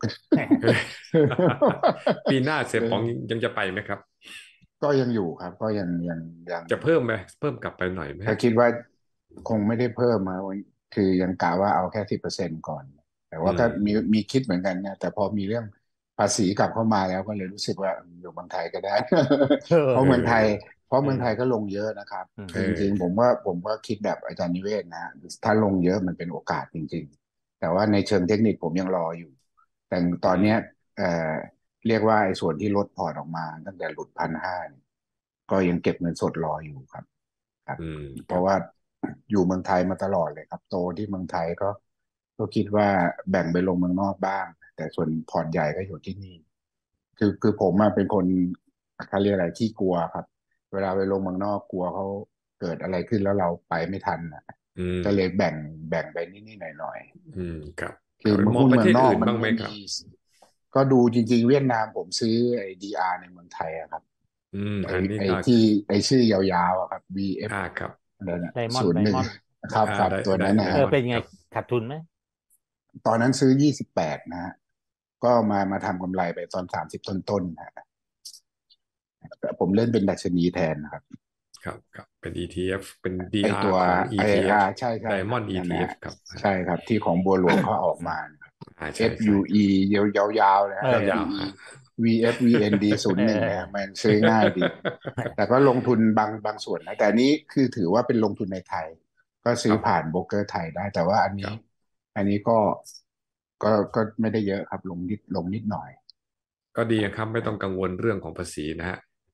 ปีหน้าเสียเออป๋องยังจะไปไหมครับก็ยังอยู่ครับก็ยังยังยังจะเพิ่มไหมเพิ่มกลับไปหน่อยไหมแต่คิดว่าคงไม่ได้เพิ่มมาคือยังกะว่าเอาแค่สิบเปอร์เซ็นต์ก่อนแต่อืว่าก็มีมมีคิดเหมือนกันนะแต่พอมีเรื่องภาษีกลับเข้ามาแล้วก็เลยรู้สึกว่าอยู่เมืองไทยก็ได้เออเพราะเอเมืองไทยอเพราะเออเมืองไทยก็ลงเยอะนะครับอืมเอคือจริงๆผมอว่าผมว่าคิดแบบอาจารย์นิเวศน์นะถ้าลงเยอะมันเป็นโอกาสจริงๆแต่ว่าในเชิงเทคนิคผมยังรออยู่แต่ตอนอืมเนี้ยเอ่อเรียกว่าไอ้ส่วนที่ลดพอร์ตออกมาตั้งแต่หลุดพันห้าก็ยังเก็บเงินสดรออยู่ครับครับอืมครับเพราะว่าอยู่เมืองไทยมาตลอดเลยครับโตที่เมืองไทยก็ก็คิดว่าแบ่งไปลงเมืองนอกบ้างแต่ส่วนพอร์ตใหญ่ก็อยู่ที่นี่คือคือผมอะเป็นคนเขาเรียกอะไรที่กลัวครับเวลาไปลงเมืองนอกกลัวเขาเกิดอะไรขึ้นแล้วเราไปไม่ทันอะอืมก็เลยแบ่งแบ่งไปนิดๆหน่อยอืมครับๆคือมองหุ้นเมืองนอกประเทศอื่นมันมันมีบ้างไหมครับก็ดูจริงๆเวียดนามผมซื้อไอ้ดีอาร์ในเมืองไทยอะครับอืมไออันนี้ไอก็ที่ไอชื่อยาวๆอะครับ วี เอฟอ่าครับอะไรนะไดมอนศูนย์หนึ่งด์ไดมอนด์ครับอ่าได้ครับตัวได้นั้นนะฮะได้หมดเออเป็นไงครับขาดทุนไหมตอนนั้นซื้อยี่สิบแปดนะฮะก็มามาทำกำไรไปตอนสามสิบต้นๆนะฮะแต่ผมเล่นเป็นดัชนีแทนนะครับครับครับเป็น อี ที เอฟ เป็นไอตัดี อาร์วของไออี ที เอฟอาร์ใช่ใช่ครับ Diamond นั่นนะอี ที เอฟฮะครับใช่ครับที่ของบัวหลวงเขาออกมานะครับอ่าใช่ใช่เอฟ ยู อี ยาวๆนะเอฮะยาวๆเอฟ ยู อีฮะวี เอฟ วี เอ็น ดี ศูนเอย์หนึ่งนะฮะอมันซื้อง่ายดีแต่ก็ลงทุนบางบางส่วนนะแต่อันนี้คือถือว่าเป็นลงทุนในไทยก็คซื้อผ่านรับโบรกเกอร์ไทยได้แต่ว่าอันนี้ครับอันนี้ก็ก็ก็ไม่ได้เยอะครับลงนิดลงนิดหน่อยก็ดีครับครับไม่ต้องกังวลเรื่องของภาษีนะฮะ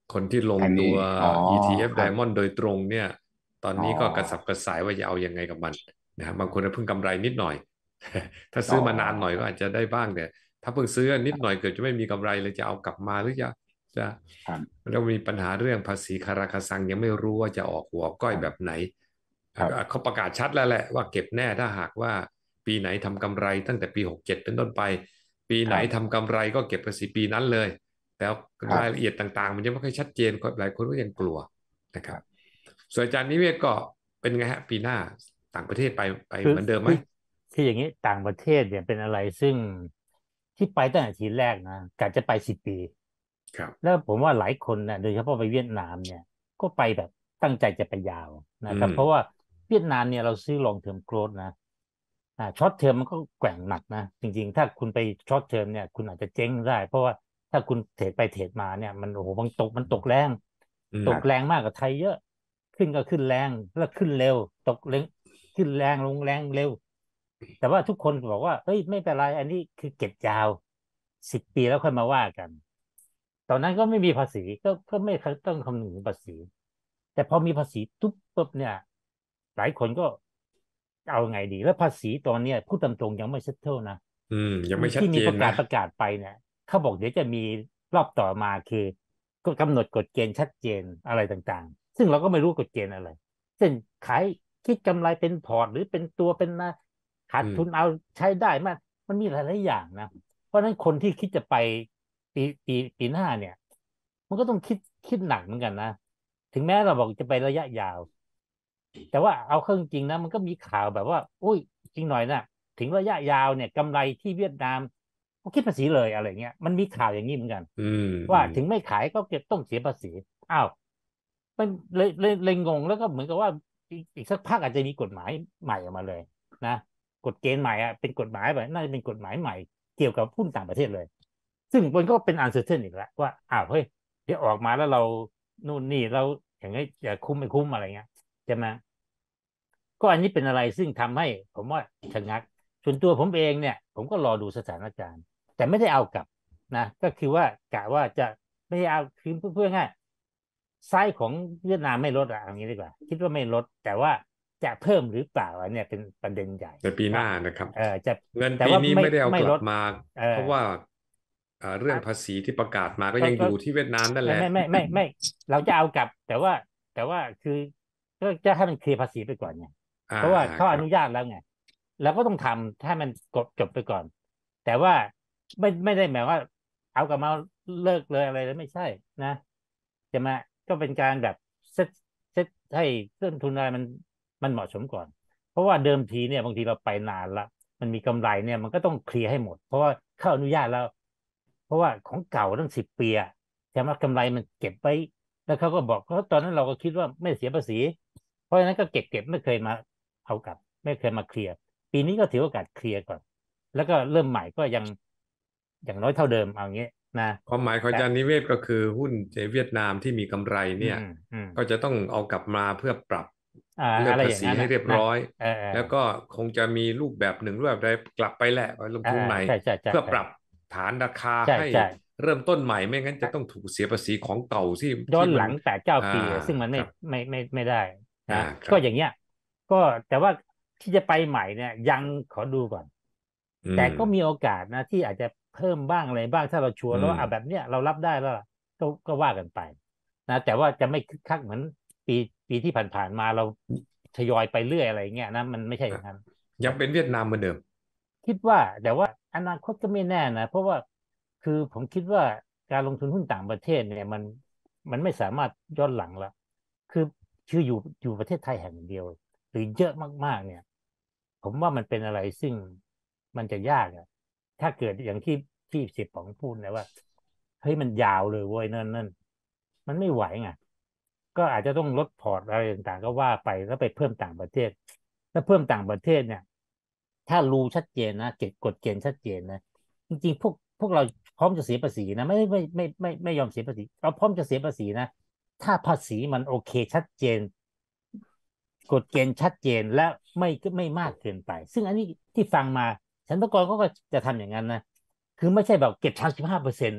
คนที่ลงอันนี้ตัวอ๋ออี ที เอฟครับ Diamond โดยตรงเนี่ยตอนอ๋อนี้ก็กระสับกระส่ายว่าจะเอายังไงกับมันนะครับบางคนเพิ่งกำไรนิดหน่อยถ้าอ๋อซื้อมานานหน่อยครับก็อาจจะได้บ้างแต่ถ้าเพิ่งซื้อนิดหน่อยเกิดจะไม่มีกำไรเลยจะเอากลับมาหรือจะจะครับแล้วมีปัญหาเรื่องภาษีคาราคาซังยังไม่รู้ว่าจะออกหัวก้อยแบบครับไหนครับเขาประกาศชัดแล้วแหละว่าเก็บแน่ถ้าหากว่าปีไหนทำกำไรตั้งแต่ปีหกเจ็ดเป็นต้นไปปีไหนครับทำกำไรก็เก็บภาษีปีนั้นเลย แต่รายละเอีครับยดต่างๆมันยังไม่ค่อยชัดเจนหลายคนก็ยังกลัวนะครับครับส่วนอาจารย์นิเวศก็เป็นไงฮะปีหน้าต่างประเทศไปไปคือเหมือนเดิมไหมคือคืออย่างนี้ต่างประเทศเนี่ยเป็นอะไรซึ่งที่ไปตั้งแต่ทีแรกนะกะจะไปสิบปีครับแล้วผมว่าหลายคนนะโดยเฉพาะไปเวียดนามเนี่ยก็ไปแบบตั้งใจจะไปยาวอืนะครับมเพราะว่าเวียดนามเนี่ยเราซื้อ long term growth นะอ่าช็อตเทอมมันก็แกว่งหนักนะจริงๆถ้าคุณไปช็อตเทอมเนี่ยคุณอาจจะเจ๊งได้เพราะว่าถ้าคุณเทรดไปเทรดมาเนี่ยมันโอ้โหมันตกมันตกแรงอืมตกแรงมากกว่าไทยเยอะขึ้นก็ขึ้นแรงแล้วขึ้นเร็วตกเร็วขึ้นแรงลงแรงเร็วแต่ว่าทุกคนบอกว่าเฮ้ยไม่เป็นไรอันนี้คือเก็บยาวสิบปีแล้วค่อยมาว่ากันตอนนั้นก็ไม่มีภาษีก็ก็ไม่ต้องคำนึงถึงภาษีแต่พอมีภาษีทุบปุ๊บเนี่ยหลายคนก็เอาไงดีแล้วภาษีตอนเนี้ยพูดตามตรงยังไม่เซ็ตเทิลนะอืมยังไม่ชัดที่มีประกาเจนนะศประกาศไปเนี่ยเขาบอกเดี๋ยวจะมีรอบต่อมาคือก็กำหนดกฎเกณฑ์ชัดเจนอะไรต่างๆซึ่งเราก็ไม่รู้กฎเกณฑ์อะไรเช่นขายคิดกำไรเป็นพอร์ตหรือเป็นตัวเป็นมาขาดอืมทุนเอาใช้ได้มากมันมีหลายๆอย่างนะ เพราะฉะนั้นคนที่คิดจะไปปีปีปีหน้าเนี่ยมันก็ต้องคิดคิดหนักเหมือนกันนะถึงแม้เราบอกจะไประยะยาวแต่ว่าเอาเข้าจริงๆนะมันก็มีข่าวแบบว่าอุ้ยจริงหน่อยนะถึงระยะยาวเนี่ยกำไรที่เวียดนามเขาคิดภาษีเลยอะไรเงี้ยมันมีข่าวอย่างนี้เหมือนกันอืมอืว่ามถึงไม่ขายก็จะต้องเสียภาษีอ้าวมันเลยเลยเลยงงแล้วก็เหมือนกับว่าอีกอีกสักพักอาจจะมีกฎหมายใหม่ออกมาเลยนะกฎเกณฑ์ใหม่อ่ะเป็นกฎหมายแบบน่าจะเป็นกฎหมายใหม่ เกี่ยวกับหุ้นต่างประเทศเลย ซึ่งมันก็เป็นอันเซอร์เทนอีกแล้วว่าอ้าวเฮ้ยเดี๋ยวออกมาแล้วเรานู่นนี่เราอย่างนี้จะคุ้มไม่คุ้มอะไรเงี้ยใช่ไหมก็อันนี้เป็นอะไรซึ่งทำให้ผมว่าชะงักส่วนตัวผมเองเนี่ยผมก็รอดูสถานการณ์แต่ไม่ได้เอากลับนะก็คือว่ากะว่าจะไม่ได้เอาคือเพื่อง่ายไซส์ของเวียดนามไม่ลดอะอย่างนี้ดีกว่าคิดว่าไม่ลดแต่ว่าจะเพิ่มหรือเปล่าอันเนี้ยเป็นประเด็นใหญ่ในปีหว่าน้านะครับเออจะเงินปีแต่ว่าไม่นี้ไม่ได้เอาไม่ลดกลับมาเออเพราะว่าเอ่อเรื่องภาษีที่ประกาศมาก็ก็ก็ยังอยู่ที่เวียดนามนั่นแหละไม่ไม่ไม่ไม่ไม่เราจะเอากลับแต่ว่าแต่ว่าคือก็จะให้มันเคลียร์ภาษีไปก่อนไงอ่าเพราะว่าอ่าครับเขาอนุญาตแล้วไงเราก็ต้องทำถ้ามันกดจบไปก่อนแต่ว่าไม่ไม่ได้หมายว่าเอากลับมาเลิกเลยอะไรแล้วไม่ใช่นะจะมาก็เป็นการแบบเซตเซตให้ต้นทุนอะไรมันมันเหมาะสมก่อนเพราะว่าเดิมทีเนี่ยบางทีเราไปนานละมันมีกำไรเนี่ยมันก็ต้องเคลียร์ให้หมดเพราะว่าเขาอนุญาตแล้ว เพราะว่าของเก่าตั้งสิบปีอะใช่ไหมกำไรมันเก็บไว้แล้วเขาก็บอกเพราะตอนนั้นเราก็คิดว่าไม่เสียภาษีเพราะฉะนั้นก็เก็บเก็บไม่เคยมาเอากลับไม่เคยมาเคลียร์ปีนี้ก็ถือโอกาสเคลียร์ก่อนแล้วก็เริ่มใหม่ก็ยังอย่างน้อยเท่าเดิมเอาอย่างเงี้ยนะความหมายของแต่อาจารย์นิเวศก็คือหุ้นในเวียดนามที่มีกำไรเนี่ยอืมอืมก็จะต้องเอากลับมาเพื่อปรับอ่าเรื่องอะไรภาษีให้อย่างนั้นนะนะเรียบร้อยเออเออแล้วก็คงจะมีรูปแบบหนึ่งรูปแบบใดกลับไปแหละลงเออเออทุนใหม่ใช่ใช่ใช่เออเพื่อปรับฐานราคาให้ใช่ใช่เริ่มต้นใหม่ไม่งั้นจะต้องถูกเสียภาษีของเก่าที่ย้อที่มันนหลังแปดเก้าอ่าปีซึ่งมันไม่ครับไม่ไม่ไม่ได้อ่านะครับก็อย่างเงี้ยก็แต่ว่าที่จะไปใหม่เนี่ยยังขอดูก่อนอืมแต่ก็มีโอกาสนะที่อาจจะเพิ่มบ้างอะไรบ้างถ้าเราชัวร์อืมแล้วว่าอ่ะแบบเนี้ยเรารับได้แล้วล่ะก็ก็ว่ากันไปนะแต่ว่าจะไม่คึกคักเหมือนปีปีที่ผ่านๆมาเราทยอยไปเรื่อยอะไรเงี้ยนะมันไม่ใช่ออ่ะย่างนั้นยังเป็นเวียดนามเหมือนเดิมคิดว่าแต่ว่าอนาคตก็ไม่แน่นะเพราะว่าคือผมคิดว่าการลงทุนหุ้นต่างประเทศเนี่ยมันมันไม่สามารถย้อนหลังละคือคืออยู่อยู่ประเทศไทยแห่งเดียวหรือเยอะมากๆเนี่ยผมว่ามันเป็นอะไรซึ่งมันจะยากอะ ถ้าเกิดอย่างที่ที่สิบป๋องพูดนะว่าเฮ้ยมันยาวเลยเว้ยนั่นนั่นมันไม่ไหวไงก็อาจจะต้องลดพอร์ตอะไรต่างๆก็ว่าไปแล้วไปเพิ่มต่างประเทศถ้าเพิ่มต่างประเทศเนี่ยถ้ารูชัดเจนนะเก็บกฎเกณฑ์ชัดเจนนะจริงๆพวกพวกเราพร้อมจะเสียภาษีนะไม่ไม่ไม่ไม่ไม่ยอมเสียภาษีเราพร้อมจะเสียภาษีนะถ้าภาษีมันโอเคชัดเจนกฎเกณฑ์ชัดเจนและไม่ไม่มากเกินไปซึ่งอันนี้ที่ฟังมา สรรพากรก็จะทำอย่างนั้นนะคือไม่ใช่แบบเก็บสามสิบห้าเปอร์เซ็นต์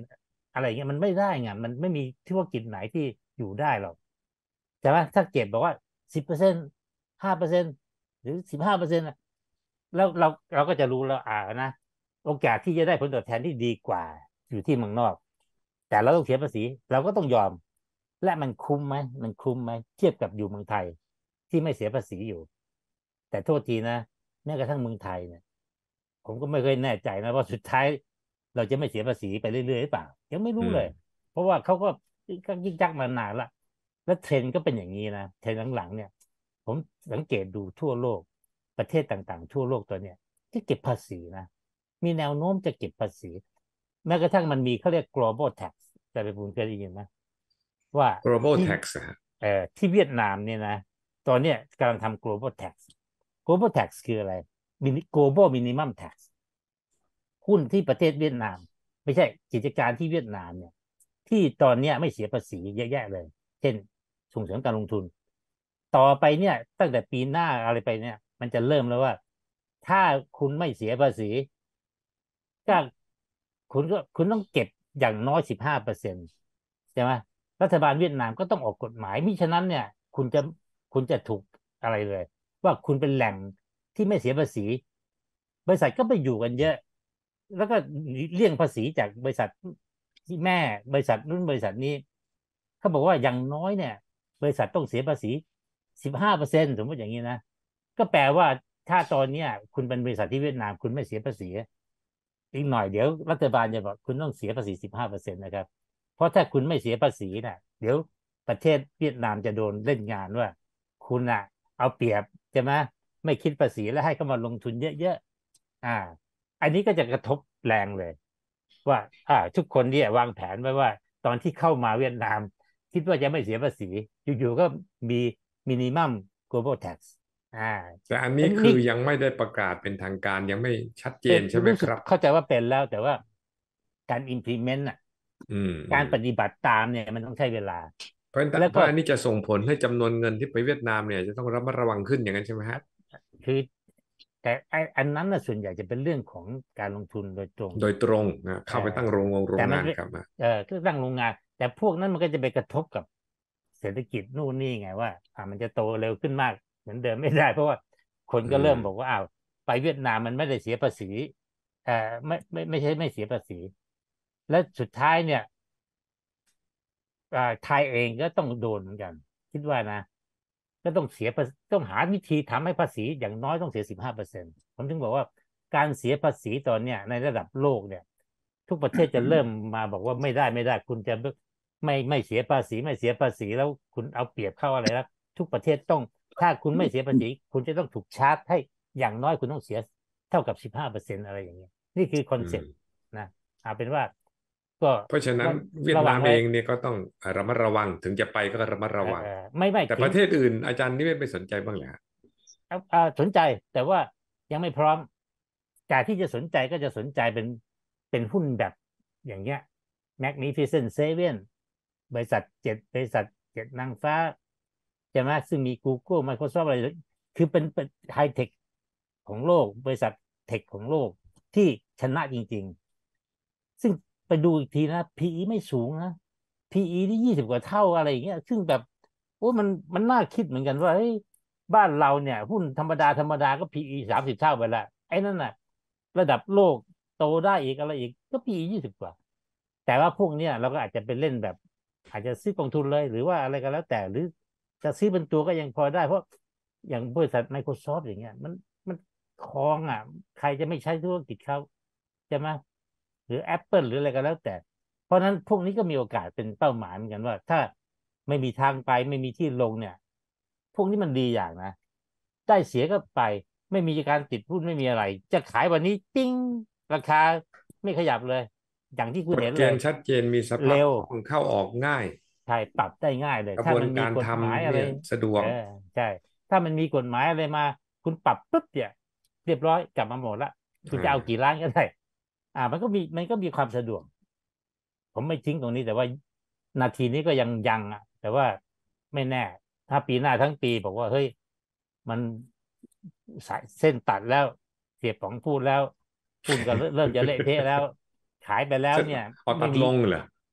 อะไรเงี้ยมันไม่ได้ไงมันไม่มีธุรกิจไหนที่อยู่ได้หรอกใช่ไหมถ้าเก็บบอกว่าสิบเปอร์เซ็นต์ห้าเปอร์เซ็นต์หรือสิบห้าเปอร์เซ็นต์แล้วเราเราก็จะรู้แล้วอ่านะโอกาสที่จะได้ผลตอบแทนที่ดีกว่าอยู่ที่เมืองนอกแต่เราต้องเสียภาษีเราก็ต้องยอมและมันคุ้มไหมมันคุ้มไหมเทียบกับอยู่เมืองไทยที่ไม่เสียภาษีอยู่แต่โทษทีนะแม้กระทั่งเมืองไทยเนี่ยผมก็ไม่เคยแน่ใจนะว่าสุดท้ายเราจะไม่เสียภาษีไปเรื่อยๆหรือเปล่ายังไม่อืรู้มเลยเพราะว่าเขาก็ก็ยิ่งจักมานานละแล้วเทรนด์ก็เป็นอย่างนี้นะเทรนด์หลังๆเนี่ยผมสังเกตดูทั่วโลกประเทศต่างๆทั่วโลกตัวเนี้ยที่เก็บภาษีนะมีแนวโน้มจะเก็บภาษีแม้กระทั่งมันมีเขาเรียก global tax แต่เป็นคุณเคยได้ยินไหมว่า global ที่ tax อะฮะเอ่อที่เวียดนามเนี่ยนะตอนเนี้ยกำลังทำ global tax global tax คืออะไร global minimum tax หุ้นที่ประเทศเวียดนามไม่ใช่กิจการที่เวียดนามเนี่ยที่ตอนเนี้ยไม่เสียภาษีเยอะแยะเลยเช่นส่งเสริมการลงทุนต่อไปเนี่ยตั้งแต่ปีหน้าอะไรไปเนี่ยมันจะเริ่มแล้วว่าถ้าคุณไม่เสียภาษีก็คุณก็คุณต้องเก็บอย่างน้อยสิบห้าเปอร์เซ็นต์ใช่ไหมรัฐบาลเวียดนามก็ต้องออกกฎหมายมิฉะนั้นเนี่ยคุณจะคุณจะถูกอะไรเลยว่าคุณเป็นแหล่งที่ไม่เสียภาษีบริษัทก็ไปอยู่กันเยอะแล้วก็เลี่ยงภาษีจากบริษัทที่แม่บริษัทนู้นบริษัทนี้เขาบอกว่าอย่างน้อยเนี่ยบริษัทต้องเสียภาษีสิบห้าเปอร์เซ็นต์สมมติอย่างนี้นะก็แปลว่าถ้าตอนเนี้ยคุณเป็นบริษัทที่เวียดนามคุณไม่เสียภาษีอีกหน่อยเดี๋ยวรัฐบาลจะบอกคุณต้องเสียภาษีสิบห้าเปอร์เซ็นต์นะครับเพราะถ้าคุณไม่เสียภาษีน่ะเดี๋ยวประเทศเวียดนามจะโดนเล่นงานว่าคุณอ่ะเอาเปรียบใช่ไหมไม่คิดภาษีแล้วให้เขามาลงทุนเยอะๆอ่า อันนี้ก็จะกระทบแรงเลยว่าอ่าทุกคนเนี่ยวางแผนไว้ว่าตอนที่เข้ามาเวียดนามคิดว่าจะไม่เสียภาษีอยู่ๆก็มีมินิมัม global tax อ่าแต่อันอันนี้นี้คือยังไม่ได้ประกาศเป็นทางการยังไม่ชัดเจเป็นนใช่ไหมรู้สึกครับเข้าใจว่าเป็นแล้วแต่ว่าการ implement อ่ะอืมอืมการปฏิบัติตามเนี่ยมันต้องใช้เวลาเพราะแล้วก็เพราะอันนี้จะส่งผลให้จำนวนเงินที่ไปเวียดนามเนี่ยจะต้องระมัดระวังขึ้นอย่างนั้นใช่ไหมฮะคือแต่ไอ้อันนั้นนะส่วนใหญ่จะเป็นเรื่องของการลงทุนโดยตรงโดยตรงนะเออเข้าไปตั้งโรงงงโรแต่มันไม่งงานครับอ่ะเออก็ตั้งโรงงานแต่พวกนั้นมันก็จะไปกระทบกับเศรษฐกิจนู่นนี่ไงว่าอ่ามันจะโตเร็วขึ้นมากเหมือนเดิมไม่ได้เพราะว่าคนอืก็เริ่มบอกมว่าอ้าวไปเวียดนามมันไม่ได้เสียภาษีเอ่อไม่ไม่ไม่ใช่ไม่เสียภาษีและสุดท้ายเนี่ยอ่าไทยเองก็ต้องโดนเหมือนกันคิดว่านะก็ต้องเสียภาษีต้องหาวิธีทำให้ภาษีอย่างน้อยต้องเสียสิบห้าเปอร์เซ็นต์ผมถึงบอกว่าการเสียภาษีตอนเนี้ยในระดับโลกเนี่ย ทุกประเทศจะเริ่มมาบอกว่าไม่ได้ไม่ได้คุณจะไม่ไม่เสียภาษีไม่เสียภาษีแล้วคุณเอาเปรียบเข้าอะไรแล้วทุกประเทศต้องถ้าคุณไม่เสียภาษีคุณจะต้องถูกชาร์จให้อย่างน้อยคุณต้องเสียเท่ากับสิบห้าเปอร์เซ็นต์อะไรอย่างเงี้ยนี่คือคอนอืมเซ็ปต์นะเอาเป็นว่าก็เพราะฉะนั้นระเวียดระวังไว้นามเองเนี่ยก็ต้องระมัดระวังถึงจะไปก็ระมัดระวังเออเออไม่ไม่แต่ถึงประเทศอื่นอาจารย์นิเวศน์ไม่สนใจบ้างเหรอฮะอ่าอ่าสนใจแต่ว่ายังไม่พร้อมจากที่จะสนใจก็จะสนใจเป็นเป็นหุ้นแบบอย่างเงี้ย Magnificent Seven บริษัทเจ็ดบริษัทเจ็ดนางฟ้าใช่ไหมซึ่งมี Google Microsoft อะไรคือเป็นเป็นไฮเทคของโลกบริษัทเทคของโลกที่ชนะจริงๆซึ่งไปดูอีกทีนะ พี อี ไม่สูงนะ พี อี ที่ยี่สิบกว่าเท่าอะไรอย่างเงี้ยซึ่งแบบโอ้มันมันน่าคิดเหมือนกันว่าเฮ้ย บ้านเราเนี่ยหุ้นธรรมดาธรรมดาก็ พี อี สามสิบเท่าไปแล้วไอ้นั่นน่ะระดับโลกโตได้อีกอะไรอีกก็ พี อี ยี่สิบกว่าแต่ว่าพวกเนี้ยเราก็อาจจะเป็นเล่นแบบอาจจะซื้อกองทุนเลยหรือว่าอะไรก็แล้วแต่หรือจะซื้อเป็นตัวก็ยังพอได้เพราะอย่างบริษัท Microsoft อย่างเงี้ยมันมันครองอ่ะใครจะไม่ใช้ธุรกิจเขาใช่ไหมหรือ Apple หรืออะไรก็แล้วแต่เพราะฉะนั้นพวกนี้ก็มีโอกาสเป็นเป้าหมายเหมือนกันว่าถ้าไม่มีทางไปไม่มีที่ลงเนี่ย พวกนี้มันดีอย่างนะได้เสียก็ไปไม่มีการติดหุ้นไม่มีอะไรจะขายวันนี้ปิ้งราคาไม่ขยับเลยอย่างที่คุกฎณเห็นเลยเกณฑ์ชัดเจนมีสภาพเร็วคล่องเข้าออกง่ายใช่ปรับได้ง่ายเลยกระบวนถ้ามันมีการทกฎหมายำอะไรเนี่ยสะดวกเออใช่ถ้ามันมีกฎหมายอะไรมาคุณปรับปุ๊บเนี่ยเรียบร้อยกลับมาหมดละคุณอ่จะเอากี่าล้านก็ได้อ่ามันก็มีมันก็มีความสะดวกผมไม่ทิ้งตรงนี้แต่ว่านาทีนี้ก็ยังยังอ่ะแต่ว่าไม่แน่ถ้าปีหน้าทั้งปีบอกว่าเฮ้ย มันสายเส้นตัดแล้วเสียป๋องพูดแล้วหุ้นก็เริ่มจะเละเทะแล้วขายไปแล้วเนี่ยเอาตัดไม่มีลงเหรอ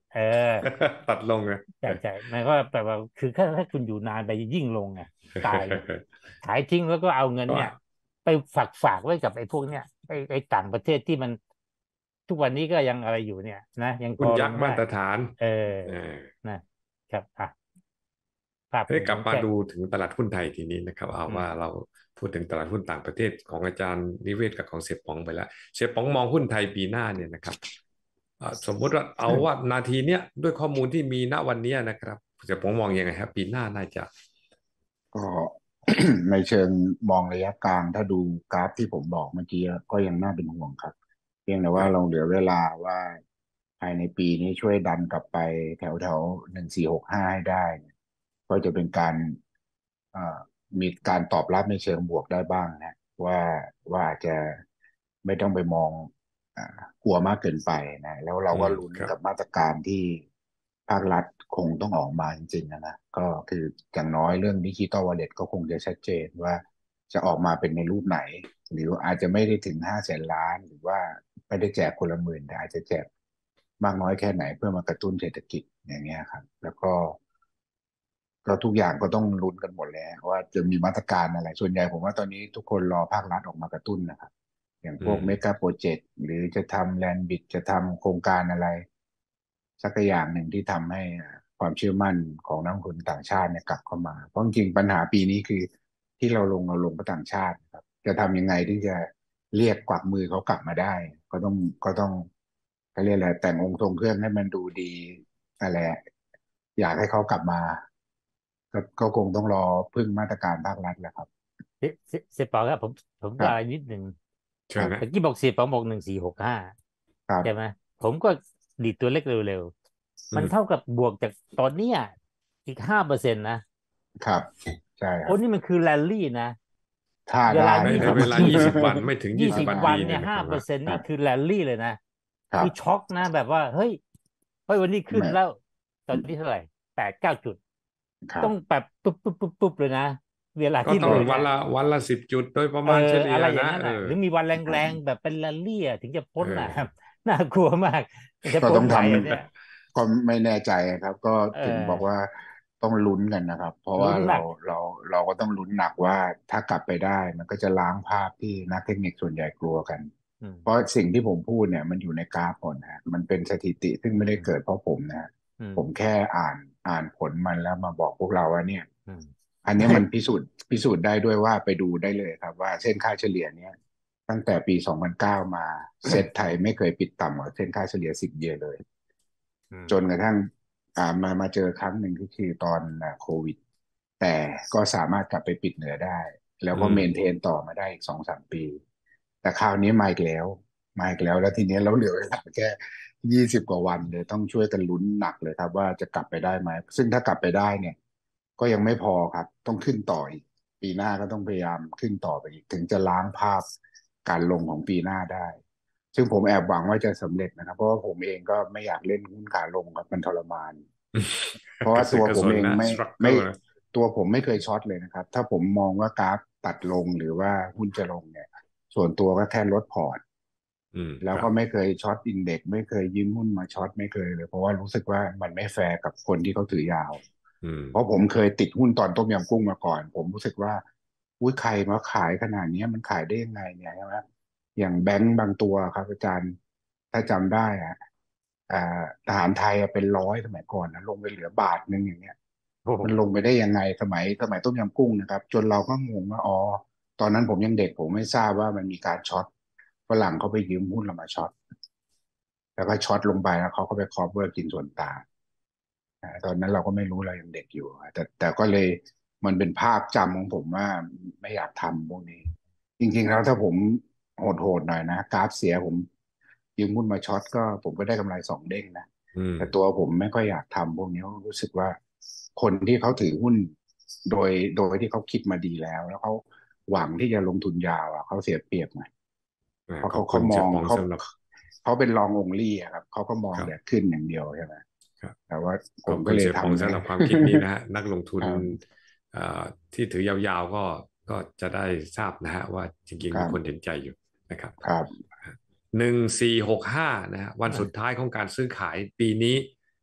เออตัดลงนะใช่ใช่มันก็แปลว่าคือถ้าถ้าคุณอยู่นานไปยิ่งลงไงตายเลยขายทิ้งแล้วก็เอาเงินเนี่ยไปฝากฝากไว้กับไอ้พวกเนี้ยไอ้ไอ้ต่างประเทศที่มันทุกวันนี้ก็ยังอะไรอยู่เนี่ยนะยังพหุ้นยักษ์อลงได้มาตรฐานเออเออนะครับอ่ะภาพเฮ้ยกลับมาผมแค่ดูถึงตลาดหุ้นไทยทีนี้นะครับเอาอืมว่าเราพูดถึงตลาดหุ้นต่างประเทศของอาจารย์นิเวศกับของเสียป๋องไปแล้วเสียป๋องมองหุ้นไทยปีหน้าเนี่ยนะครับอ่าสมมุติว่าเอาว่านาทีเนี้ยด้วยข้อมูลที่มีณวันเนี้ยนะครับเสียป๋องมองยังไงครับปีหน้าน่าจะก็ ในเชิงมองระยะกลางถ้าดูกราฟที่ผมบอกเมื่อกี้ก็ยังน่าเป็นห่วงครับเพียงแต่คว่ารับเราเหลือเวลาว่าภายในปีนี้ช่วยดันกลับไปแถวแถวหนึ่งสี่หกห้าให้ได้เนี่ยก็จะเป็นการเอ่อมีการตอบรับในเชิงบวกได้บ้างนะว่าว่าอาจจะไม่ต้องไปมองอ่ากลัวมากเกินไปนะแล้วเราอืมก็ลุ้นครับกับมาตรการที่ภาครัฐคงต้องออกมาจริงๆนะนะก็คืออย่างน้อยเรื่องดิจิ t a ลวอลเล็ตก็คงจะชัดเจนว่าจะออกมาเป็นในรูปไหนหรืออาจจะไม่ได้ถึงห้าแสนล้านหรือว่าไม่ได้แจกคนละหมื่นแต่อาจจะแจกมากน้อยแค่ไหนเพื่อมากระตุ้นเศรษฐกิจอย่างเงี้ยครับแล้วก็ก็ทุกอย่างก็ต้องลุ้นกันหมดเลยว่าจะมีมาตรการอะไรส่วนใหญ่ผมว่าตอนนี้ทุกคนรอภาครัฐออกมากระตุ้นนะครับ อย่างพวกอืมเมกะโปรเจกต์หรือจะทำแลนด์บิดจะทำโครงการอะไรสักอย่างหนึ่งที่ทำให้ความเชื่อมั่นของนักลงทุนต่างชาติเนี่ยกลับเข้ามาเพราะจริงๆปัญหาปีนี้คือที่เราลงเราลงเพราะต่างชาติครับจะทำยังไงที่จะเรียกกวักมือเขากลับมาได้ก็ต้องก็ต้องเขาเรียกอะไรแต่งองค์ทรงเครื่องให้มันดูดีอะไรอยากให้เขากลับมาก็ก็คงต้องรอพึ่งมาตรการภาครัฐแหละครับเสเสเสียเปล่าครับผมผมครับว่าอะไรนิดหนึ่งคเชิญนะรับเมื่อกี้บอกเสียเปล่าบอกหนึ่งสี่หกห้าใช่ไหมครับผมก็ดีดตัวเลขเร็วๆมันเท่าอืมกับบวกจากตอนเนี้ยอีกห้าเปอร์เซ็นต์นะครับใช่ครับโอ้นี่มันคือแรลลี่นะถ้าได้เวลาในยี่สิบในเวลายี่ยี่สิบวันไม่ถึงยี่ยี่สิบสิบวันวันดีเนี่ยนะคเนี่ยห้ารับว่าเปอร์เซ็นต์ครับนี่คือแรลลี่เลยนะครับคือช็อกนะแบบว่าเฮ้ยเฮ้ยวันนี้ขึ้นแม่แล้วตอนนี้เท่าไหร่แปดเก้าจุดครับต้องแบบปุ๊บปุ๊บปุ๊บปุ๊บเลยนะเวลาก็ที่ต้องวันเลยเนี่ยละวันละสิบจุดโดยประเออมาณเฉลี่ยอะไรอย่างนะเออนั้นอ่ะหรือมีวันแครัรงๆบแบบเป็นแรลลี่อะถึงจะเอพ้นอ่ะอน่ากลัวมากมันจะก็ต้องทพ้นไหวอันเนี้ยำก็ไม่แน่ใจครับก็เอถึงบอกว่าอต้องลุ้นกันนะครับเพราะว่าเราลุ้นหนักเราเราก็ต้องลุ้นหนักว่าถ้ากลับไปได้มันก็จะล้างภาพที่นักเทคนิคส่วนใหญ่กลัวกันอืมเพราะสิ่งที่ผมพูดเนี่ยมันอยู่ในกราฟก่อนนะฮะมันเป็นสถิติซึ่งไม่ได้อืมเกิดเพราะผมนะฮะอืมผมแค่อ่านอ่านผลมันแล้วมาบอกพวกเราว่าเนี่ยอืมอันนี้มันพิสูจน์พิสูจน์ได้ด้วยว่าไปดูได้เลยครับว่าเส้นค่าเฉลี่ยเนี้ยตั้งแต่ปีสองพันเก้ามาเซ็ตไทยไม่เคยปิดต่ำกว่าเส้นค่าเฉลี่ยสิบเยนเลยอืมจนกระทั่งอ่ามามาเจอครั้งหนึ่งที่คือตอนอ่าโควิดแต่ก็สามารถกลับไปปิดเหนือได้แล้วอืก็เมนเทมนต่อมาได้อีกสองสามปีแต่คราวนี้มาอีกแล้วมาอีกแล้วแล้วทีนี้เราเหลือเวลาแค่ยี่สิบกว่าวันเลยต้องช่วยกันลุ้นหนักเลยครับว่าจะกลับไปได้ไหมซึ่งถ้ากลับไปได้เนี่ยก็ยังไม่พอครับต้องขึ้นต่ออีกปีหน้าก็ต้องพยายามขึ้นต่อไปอีกถึงจะล้างภาพการลงของปีหน้าได้ ซึ่งผมแอบหวังว่าจะสำเร็จนะครับเพราะว่าผมเองก็ไม่อยากเล่นหุ้นขาลงครับมันทรมานเพราะกว่าตัวระเสือกกระสนนะผมเองไม่สตรัคเกิไม่ลนะตัวผมไม่เคยช็อตเลยนะครับถ้าผมมองว่ากราฟตัดลงหรือว่าหุ้นจะลงเนี่ยส่วนตัวก็แค่ลดพอร์ตอืมแล้วครับก็ไม่เคยช็อตอินเด็กซ์ไม่เคยยืมหุ้นมาช็อตไม่เคยเลยเพราะว่ารู้สึกว่ามันไม่แฟร์กับคนที่เขาถือยาวอืมเพราะผมเคยติดหุ้นตอนต้มยำกุ้งมาก่อนผมรู้สึกว่าอุ้ยใครมาขายขนาดเนี้ยมันขายได้ยังไงเนี่ยใช่ไหม อย่างแบงก์บางตัวครับอาจารย์ถ้าจำได้อะอ่าทหารไทยอะเป็นร้อยสมัยก่อนนะลงไปเหลือบาทหนึ่งอย่างเงี้ยโอ้โหมันลงไปได้ยังไงสมัยสมัยต้มยำกุ้งนะครับจนเราก็งงว่าอ๋อตอนนั้นผมยังเด็กผมไม่ทราบว่ามันมีการช็อตฝรั่งเขาไปยืมหุ้นเรามาช็อตแล้วก็ช็อตลงไปแล้วเขาก็ไปคอ v เวอร์กินส่วนต่างอ่าตอนนั้นเราก็ไม่รู้เรายังเด็กอยู่แต่แต่ก็เลยมันเป็นภาพจำของผมว่าไม่อยากทำพวกนี้ จริงๆแล้วถ้าผมโหดๆหน่อยนะกราฟเสียผมยืมหุ้นมาช็อตก็ผมก็ได้กำไรสองเด้งนะอืมแต่ตัวผมไม่ค่อยอยากทำพวกนี้รู้สึกว่าคนที่เขาถือหุ้นโดยโดยที่เขาคิดมาดีแล้วแล้วเขาหวังที่จะลงทุนยาวอ่ะเขาเสียเปรียบไงอ่าเพราะเขาเขาขอบคุณเชมองเขาฟปองสำหรับเขาเป็นลององลี่ครับเขาก็มองครับแต่ขึ้นอย่างเดียวใช่ไหมครับแต่ว่าผขอบคุณมก็เลยเสียปองทำให้สำหรับความคิดนี้นะฮะนักลงทุ นครับเอ่อที่ถือยาวๆก็ก็จะได้ทราบนะฮะว่าจริงๆมีคนครับเห็นใจอยู่นะครับครับหนึ่งสี่หกห้านะฮะวันสุดท้ายของการซื้อขายปีนี้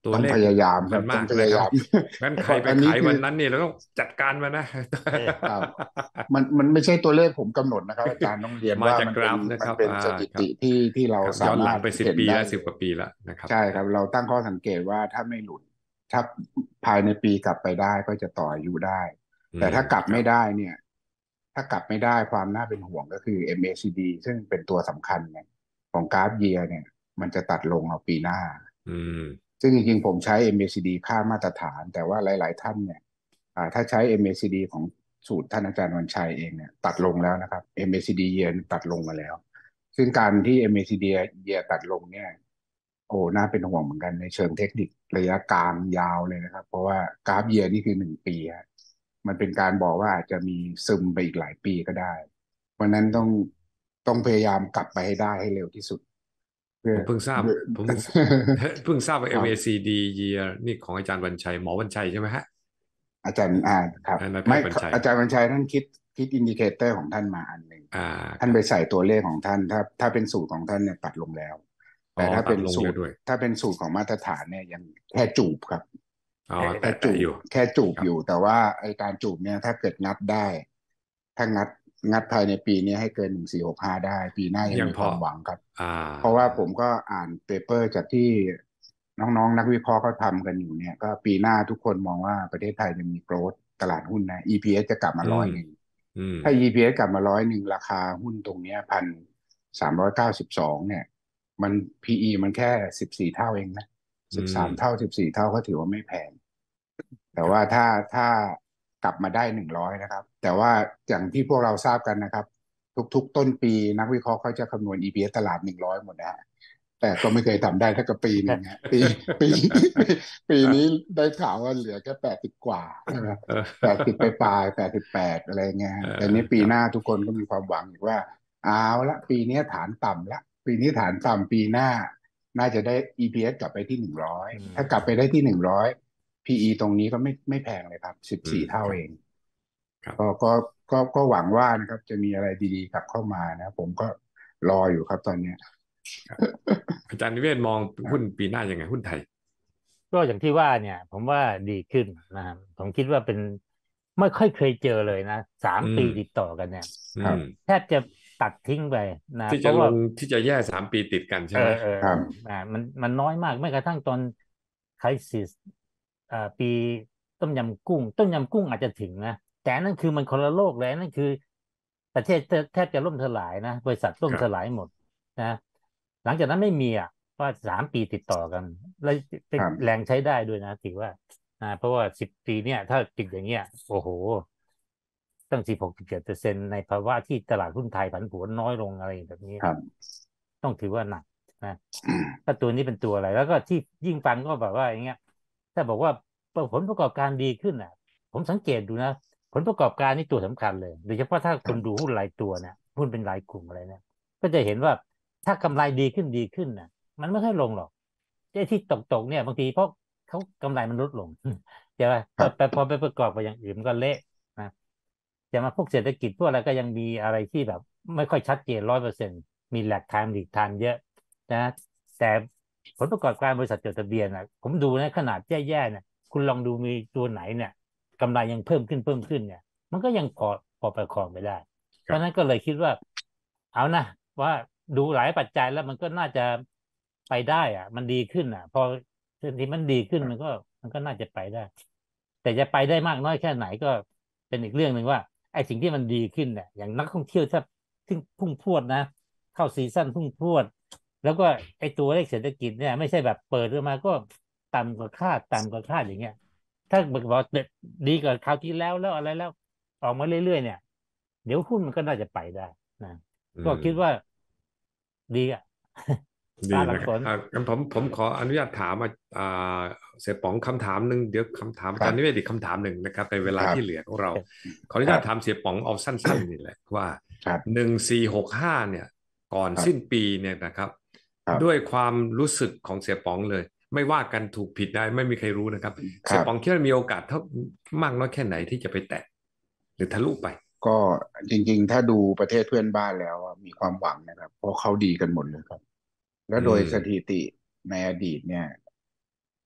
ต้องตัวเลขพยายามคมันรับต้องมากนะครับพยายามงั้นเพราะใครไปขายอันนี้คือวันนั้นเนี่ยเราต้องจัดการมันนะเออครับมันมันไม่ใช่ตัวเลขผมกำหนดนะครับอาจารย์ต้องเรียนมาจากว่ามันเป็นกราฟนะคมันเป็นรับอ่าสถิครับติที่ที่เราครับย้อนสามารถหลังไปสิบเห็นได้ปีแล้วสิเลยบกว่าปีแล้วนะครับใช่ครับเราตั้งข้อสังเกตว่าถ้าไม่หลุดถ้าภายในปีกลับไปได้ก็จะต่ออายุได้อืมแต่ถ้ากลับครับไม่ได้เนี่ยถ้ากลับไม่ได้ความน่าเป็นห่วงก็คือ เอ็ม เอ ซี ดี ซึ่งเป็นตัวสำคัญเนี่ยของกราฟเยียร์เนี่ยมันจะตัดลงเอาปีหน้าอืมซึ่งจริงๆผมใช้ เอ็ม เอ ซี ดี ค่ามาตรฐานแต่ว่าหลายๆท่านเนี่ยอ่าถ้าใช้ เอ็ม เอ ซี ดี ของสูตรท่านอาจารย์วันชัยเองเนี่ยตัดลงแล้วนะครับ เอ็ม เอ ซี ดี year ตัดลงมาแล้วซึ่งการที่ เอ็ม เอ ซี ดี year ตัดลงเนี่ยโอ้น่าเป็นห่วงเหมือนกันในเชิงเทคนิคระยะกลางยาวเลยนะครับเพราะว่ากราฟ year นี่คือหนึ่งปีฮะมันเป็นการบอกว่าอาจจะมีซึมไปอีกหลายปีก็ได้เพราะนั้นต้องต้องพยายามกลับไปให้ได้ให้เร็วที่สุดเพื่อผมเพิ่งทราบผมเพิ่งเพิ่งทราบว่าครับเอ็ม เอ ซี ดี Year นี่ของอาจารย์วันชัยหมอวันชัยใช่ไหมฮะอาจารย์อ่าครับนายแพไม่ทย์วันชัยอาจารย์วันชัยท่านคิดคิดอินดิเคเตอร์ของท่านมาอันหนึ่งอ่าท่านไปใส่ตัวเลขของท่านถ้าถ้าเป็นสูตรของท่านเนี่ยตัดลงแล้วอ๋อแต่ถ้าตัดเป็นสูตรลงแล้วด้วยถ้าเป็นสูตรของมาตรฐานเนี่ยยังแค่จูบครับอ๋อเออแค่จูบแตะแตะอยู่แค่จูบครับอยู่แต่ว่าไอการจูบเนี่ยถ้าเกิดงัดได้ถ้างัดงัดภายในปีนี้ให้เกินหนึ่งสี่หกห้าได้ปีหน้ายังยังพอมีความหวังครับอ่าเพราะว่าผมก็อ่านเปเปอร์จากที่น้องๆนักวิเคราะห์เขาทำกันอยู่เนี่ยก็ปีหน้าทุกคนมองว่าประเทศไทยจะมีโกรธตลาดหุ้นนะ อี พี เอส จะกลับมาอืมร้อยหนึ่งอืมถ้า อี พี เอส กลับมาร้อยหนึ่งราคาหุ้นตรงเนี้ยพันสามร้อยเก้าสิบสองเนี่ยมัน พี อี มันแค่สิบสี่เท่าเองนะอืสิบสามเท่ามสิบสี่เท่าก็ถือว่าไม่แพง แต่ครับว่าถ้าถ้ากลับมาได้หนึ่งร้อยนะครับแต่ว่าอย่างที่พวกเราทราบกันนะครับทุกๆต้นปีนักวิเคราะห์เขาจะคำนวณ อี พี เอส ตลาดหนึ่งร้อยหมดนะฮะแต่ก็ไม่เคยทำได้ถ้ากับปีหนึ่งฮะปีปีปีปีนี้ได้ข่าวว่าเหลือแค่แปดสิบกว่าใช่ไหมเออแปดสิบไปปลายแปดสิบแปดอะไรเงี้ยเออแต่นี้คปีรับหน้าทุกคนก็มีความหวังอีกว่าเอาละปีนี้ฐานต่ำละปีนี้ฐานต่ำปีหน้าน่าจะได้ อี พี เอส กลับไปที่หนึ่งร้อยอืถ้ากลับไปมได้ที่หนึ่งร้อย พี อี ตรงนี้ก็ไม่ไม่แพงเลยครับสิบอืมสี่เท่าครับเองครับก็ก็ก็ก็หวังว่านะครับจะมีอะไรดีๆกลับเข้ามานะผมก็รออยู่ครับตอนเนี้ยครับอาจารย์นิเวศน์มองหุ้นปีหน้ายังไงหุ้นไทยก็อย่างที่ว่าเนี่ยผมว่าดีขึ้นนะครับผมคิดว่าเป็นไม่ค่อยเคยเจอเลยนะสามอืมปีติดต่อกันเนี่ยอืมครับแทบจะตัดทิ้งไปนะที่เพราะว่าจะลงที่จะแย่สามปีติดกันเออใช่ไหมเออเออครับอ่ามันมันน้อยมากแม้กระทั่งตอนไครซิสอ่าปีต้มยำกุ้งต้มยำกุ้งอาจจะถึงนะแต่อันนั่นคือมันคนละโลกเลยอันนั่นคือประเทศแทบแทบจะล่มสลายนะบริษัทล่มครับสลายหมดนะหลังจากนั้นไม่มีอ่ะว่าสามปีติดต่อกันแล้วเป็นครับแรงใช้ได้ด้วยนะถือว่าอ่าเพราะว่าสิบปีเนี่ยถ้าติดอย่างเงี้ยโอ้โหตั้งสิบหกสิบเจ็ดเปอร์เซ็นต์ในภาวะที่ตลาดหุ้นไทยผันผวนน้อยลงอะไรแบบนี้ครับต้องถือว่าหนักนะอืมถ้าตัวนี้เป็นตัวอะไรแล้วก็ที่ยิ่งฟังก็แบบว่าอย่างเงี้ยถ้าบอกว่าผลประกอบการดีขึ้นอ่ะผมสังเกตดูนะผลประกอบการนี่ตัวสำคัญเลยโดยเฉพาะถ้าคนดูครับหุ้นรายตัวเนี่ยหุ้นเป็นรายกลุ่มอะไรเนี่ยก็จะเห็นว่าถ้ากำไรดีขึ้นดีขึ้นน่ะมันไม่ค่อยลงหรอกไอ้ที่ตกตกเนี่ยบางทีเพราะเขากำไรมันลดลงใช่ไหมพอไปครับพอไปประกอบกับอย่างอื่นมันก็เละนะจะมาพวกเศรษฐกิจพวกอะไรก็ยังมีอะไรที่แบบไม่ค่อยชัดเจนร้อยเปอร์เซ็นต์มีแลกไทม์หลีกไทม์เยอะนะแต่ผลประกอบการบริษัทจดทะเบียนนะผมดูนะขนาดแย่ๆเนี่ยคุณลองดูมีตัวไหนเนี่ยกำไรยังเพิ่มขึ้นเพิ่มขึ้นเนี่ยมันก็ยังพอพอประคองไปได้เพครับราะฉะนั้นก็เลยคิดว่าเอานะว่าดูหลายปัจจัยแล้วมันก็น่าจะไปได้อะมันดีขึ้นอ่ะพอทีมันดีขึ้นมันก็มันก็น่าจะไปได้แต่จะไปได้มากน้อยแค่ไหนก็เป็นอีกเรื่องหนึ่งว่าไอ้สิ่งที่มันดีขึ้นเนี่ยอย่างนักท่องเที่ยวถ้าพุ่งพุ่งพรวดนะเข้าซีซั่นพุ่งพรวดแล้วก็ไอ้ตัวเลขเศรษฐกิจเนี่ยไม่ใช่แบบเปิดออกมาก็ต่ำกว่าคาดต่ำกว่าคาดอย่างเงี้ยถ้าบอกว่าดีกว่าคราวที่แล้วแล้วอะไรแล้วออกมาเรื่อยๆเนี่ยเดี๋ยวหุ้นมันก็น่าจะไปได้นะอืมก็คิดว่าดีอ่ะดีตาหลันะครับงฝนอ่างั้นผมผมขออนุญาตถามอ่าอ่าเสียป๋องคำถามหนึ่งเดี๋ยวคำถามอาครับจารย์นิเวศน์อีกคำถามหนึ่งนะครับในเวลาครับที่เหลือของเราขออนุครับญาตถามเสียป๋องเอาสั้นๆนี่แหละว่าครับหนึ่งสี่หกห้าเนี่ยก่อนสิ้นครับปีเนี่ยนะครับด้วยครับความรู้สึกของเสียป๋องเลยไม่ว่ากันถูกผิดได้ไม่มีใครรู้นะครับเสียป๋องคิครับดว่ามีโอกาสเท่ามากน้อยแค่ไหนที่จะไปแตะหรือทะลุไปก็จริงๆถ้าดูประเทศเพื่อนบ้านแล้วอะมีความหวังนะครับเพราะเขาดีกันหมดเลยครับ แล้วอืโดยมสถิติในอดีตเนี่ย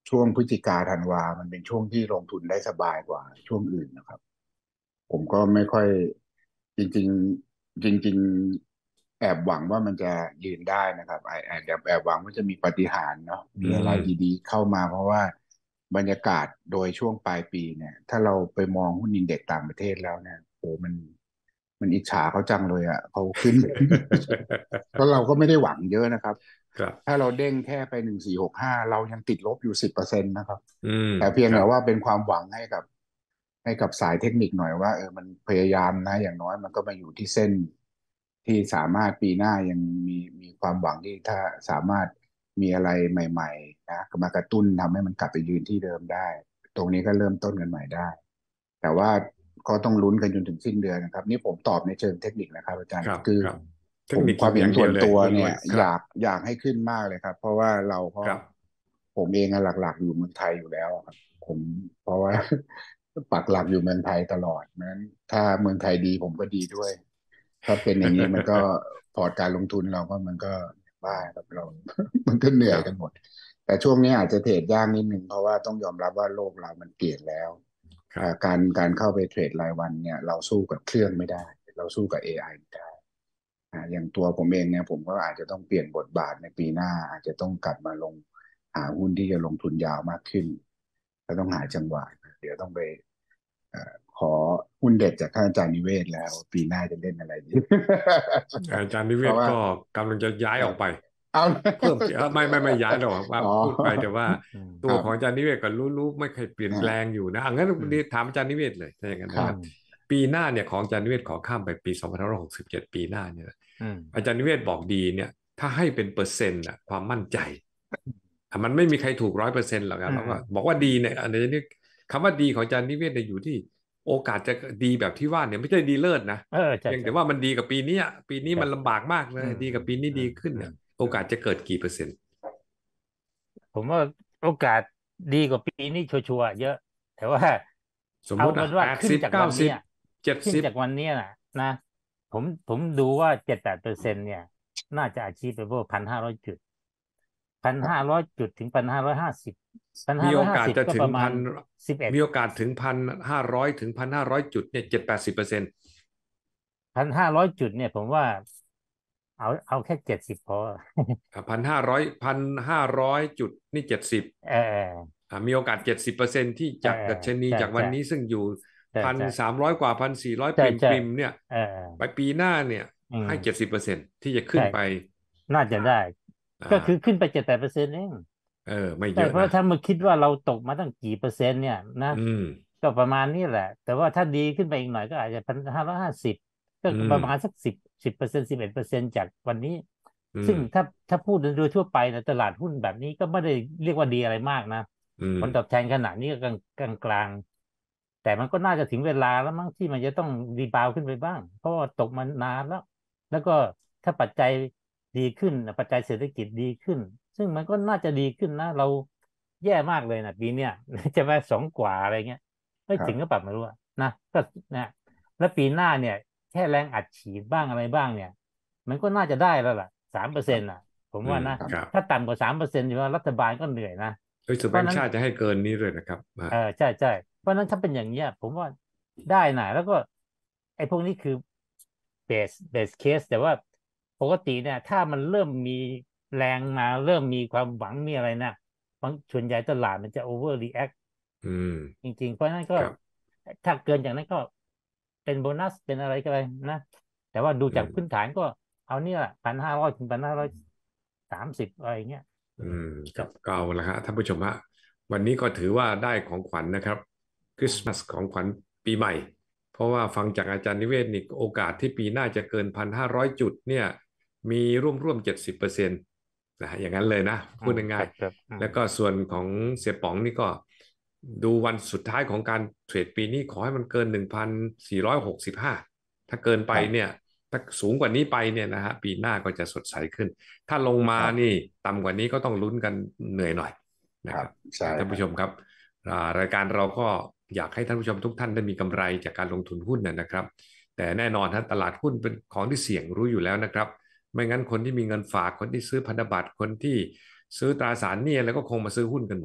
ช่วงพฤศจิกาธันวามันเป็นช่วงที่ลงทุนได้สบายกว่าช่วงอื่นนะครับ ผมก็ไม่ค่อยจริงๆจริงๆแอบหวังว่ามันจะยืนได้นะครับไอแอบแอบแอบหวังว่าจะมีปาฏิหาริย์เนาะอืมีอะไรมดีๆเข้ามาเพราะว่าบรรยากาศโดยช่วงปลายปีเนี่ยถ้าเราไปมองหุ้นอินเด็กซ์ต่างประเทศแล้วเนี่ยโอ้มันมันอิจฉาเขาจังเลยอ่ะเขาขึ้น เพราะเราก็ไม่ได้หวังเยอะนะครับครับถ้าเราเด้งแค่ไปหนึ่งสี่หกห้าเรายังติดลบอยู่สิบเปอร์เซ็นต์นะครับอืมแต่เพียงครับแต่ว่าเป็นความหวังให้กับให้กับสายเทคนิคหน่อยว่าเออมันพยายามนะอย่างน้อยมันก็มาอยู่ที่เส้นที่สามารถปีหน้ายังมีมีความหวังที่ถ้าสามารถมีอะไรใหม่ๆนะมากระตุ้นทำให้มันกลับไปยืนที่เดิมได้ตรงนี้ก็เริ่มต้นกันใหม่ได้แต่ว่าก็ต้องลุ้นกันจนถึงสิ้นเดือนนะครับนี่ผมตอบในเชิงเทคนิคนะครับอาจารครับย์คือครับเทผมคนิคความเห็นอย่างเดียวเลยส่วนตัวเนี่ยล้วนๆครับอยากอยากให้ขึ้นมากเลยครับเพราะว่าเราก็ครับผมเองอะหลักๆอยู่เมืองไทยอยู่แล้วครับผมเพราะว่าปักหลักอยู่เมืองไทยตลอดนั้นถ้าเมืองไทยดีผมก็ดีด้วยถ้าเป็นอย่างนี้มันก็พอร์ตการลงทุนเราก็มันก็บ้าครับเรามันก็เหนื่ครับอยกันหมดแต่ช่วงนี้อาจจะเทรดยากนิดนึงเพราะว่าต้องยอมรับว่าโลกเรามันเปลี่ยนแล้วครับอ่าการการเข้าไปเทรดรายวันเนี่ยเราสู้กับเครื่องไม่ได้เราสู้กับ เอ ไอ ไม่ได้ อ่าอย่างตัวผมเองเนี่ยผมก็อาจจะต้องเปลี่ยนบทบาทในปีหน้าอาจจะต้องกลับมาลงหาหุ้นที่จะลงทุนยาวมากขึ้นก็ต้องหาจังหวะเดี๋ยวต้องไปเอ่อขอหุ้นเด็ดจากท่านอาจารย์นิเวศน์แล้วปีหน้าจะเล่นอะไรดีอาจารย์นิเพราะว่าเวศน์ก็กำลังจะย้ายครับออกไปเอาเพิ่มเอ่อไม่ไม่ไม่ย้ายหรอกว่าอ๋อพูดไปแต่ว่าอืมตัวของอาครับจารย์นิเวศน์ก็รู้รู้ไม่เคยเปลี่ยนอ่าแปลงอยู่นะอ่ะงั้นอืมนี่ถามอาจารย์นิเวศน์เลยถ้าอย่างนั้นนะครับครับอืมปีหน้าเนี่ยของอาจารย์นิเวศน์ขอข้ามไปปีสองพันห้าร้อยหกสิบเจ็ดปีหน้าเนี่ยอืมอาจารย์นิเวศน์บอกดีเนี่ยถ้าให้เป็นเปอร์เซ็นต์อะความมั่นใจอ่ะมันไม่มีใครถูกร้อยเปอร์เซ็นต์หรอกคอืรับเราก็บอกมว่าดีเนี่ยอันนี้คำว่าดีของอาจารย์นิเวศน์เนี่ยอยู่ที่โอกาสจะดีแบบที่ว่าเนี่ยไม่ใช่ดีเลิศนะเออใช่ใช่เพียงแต่ว่ามันดีกับปีนี้อะปีนี้ใช่มันลำบากมากเลอืมยดีกับปีนี้อืมดีขึ้นอืมเนี่ยโอกาสจะเกิดกี่เปอร์เซ็นต์ผมว่าโอกาสดีกว่าปีนี้ชัวร์ๆเยอะแต่ว่าเอาสมมุติอ่ะเป็นว่าขึ้นแปดสิบจากเก้าสิบวันเนี้ยเจ็ดสิบขึ้นจากวันเนี้ยนะนะผมผมดูว่าเจ็ดแปดเปอร์เซ็นต์เนี่ยน่าจะ achievable พันห้าร้อยจุดพันครับห้าร้อยจุดถึงพันห้าร้อยห้าสิบพันมีห้าร้อยห้าสิบโอกาสจะก็ประมาณถึงพันสิบเอ็ดมีโอกาสถึงพันห้าร้อยถึงพันห้าร้อยจุดเนี่ยเจ็ดแปดสิบเปอร์เซ็นต์พันห้าร้อยจุดเนี่ยผมว่าเอาเอาแค่เจ็ดสิบพอพันห้าร้อยพันห้าร้อยจุดนี่เจ็ดสิบเอออ่ามีโอกาสเจ็ดสิบเปอร์เซ็นต์ที่เออจากดัชนีใช่จากวันใช่นี้ซึ่งอยู่ใช่พันใช่สามร้อยกว่าพันสี่ร้อยปริมใช่ใช่ปริมเนี่ยเออไปปีหน้าเนี่ยอืให้เจ็ดมสิบเปอร์เซ็นต์ที่จะขึ้ใช่นไปน่าจะได้อ่ก็คือาขึ้นไปเจ็ดแปดเปอร์เซ็นต์เองเออไม่ใช่เพราะเยอะนะถ้ามาคิดว่าเราตกมาตั้งกี่เปอร์เซ็นต์เนี่ยนะอืมก็ประมาณนี้แหละแต่ว่าถ้าดีขึ้นไปอีกหน่อยก็อาจจะพันห้าร้อยห้าสิบก็อืมประมาณสักสิบสิบเปอร์เซ็นต์สิบเอ็ดเปอร์เซ็นต์จากวันนี้อืมซึ่งถ้าถ้าพูดโดยทั่วไปนะตลาดหุ้นแบบนี้ก็ไม่ได้เรียกว่าดีอะไรมากนะอืมผลตอบแทนขนาดนี้ก็กลางกลางกลางแต่มันก็น่าจะถึงเวลาแล้วมั้งที่มันจะต้องรีบาวขึ้นไปบ้างเพราะว่าตกมานานแล้วแล้วก็ถ้าปัจจัยดีขึ้นปัจจัยเศรษฐกิจดีขึ้นซึ่งมันก็น่าจะดีขึ้นนะเราแย่มากเลยนะปีเนี้ยจะไปสองกว่าอะไรเงี้ยไม่ถึงก็ครับปรับไม่รู้อะนะก็นะแล้วปีหน้าเนี่ยแค่แรงอัดฉีดบ้างอะไรบ้างเนี่ยมันก็น่าจะได้แล้วล่ะสามเปอร์ครับเซ็นต์อ่ะผมอืมว่านะครับครับถ้าต่ำกว่าสามเปอร์เซ็นต์อยู่ว่ารัฐบาลก็เหนื่อยนะโดยสุดเพราะฉะนั้นแบงก์ชาติจะให้เกินนี้เลยนะครับอ่าเออใช่ใช่เพราะฉะนั้นถ้าเป็นอย่างเนี้ยผมว่าได้นะแล้วก็ไอ้พวกนี้คือเบสเบสเคสแต่ว่าปกติเนี่ยถ้ามันเริ่มมีแรงมาเริ่มมีความหวังมีอะไรนะบางส่วนใหญ่ตลาดมันจะโอเวอร์รีแอคอืมจริงๆเพราะฉะนั้นก็ครับถ้าเกินจากนั้นก็เป็นโบนัสเป็นอะไรก็เลยนะแต่ว่าดูจากพื้นอืมฐานก็เอาเนี่ยพันห้าร้อยถึงพันห้าร้อยสามสิบอะไรอย่างเงี้ยอืมกับเก่าละฮะท่านผู้ชมฮะวันนี้ก็ถือว่าได้ของขวัญนะครับคริสต์มาสของขวัญปีใหม่เพราะว่าฟังจากอาจารย์นิเวศน์นี่โอกาสที่ปีหน้าจะเกินพันห้าร้อยจุดเนี่ยมีร่วมร่วมเจ็ดสิบเปอร์เซ็นต์นะฮะอย่างนั้นเลยนะอืมคพูดง่ายรับครับอืมๆแล้วก็ส่วนของเสียป๋องนี่ก็ดูวันสุดท้ายของการเทรดปีนี้ขอให้มันเกินหนึ่งพันสี่ร้อยหกสิบห้าถ้าเกินไปครับเนี่ยถ้าสูงกว่านี้ไปเนี่ยนะฮะปีหน้าก็จะสดใสขึ้น ถ้าลงมาครับนี่ต่ำกว่านี้ก็ต้องลุ้นกันเหนื่อยหน่อยครับนะครับใช่ท่านครับผู้ชมครับอ่ารายการเราก็อยากให้ท่านผู้ชมทุกท่านได้มีกำไรจากการลงทุนหุ้นนะครับแต่แน่นอนฮะตลาดหุ้นเป็นของที่เสี่ยงรู้อยู่แล้วนะครับไม่งั้นคนที่มีเงินฝากคนที่ซื้อพันธบัตรคนที่ซื้อตราสารหนี้แล้วก็คงมาซื้อหุ้นกันหมด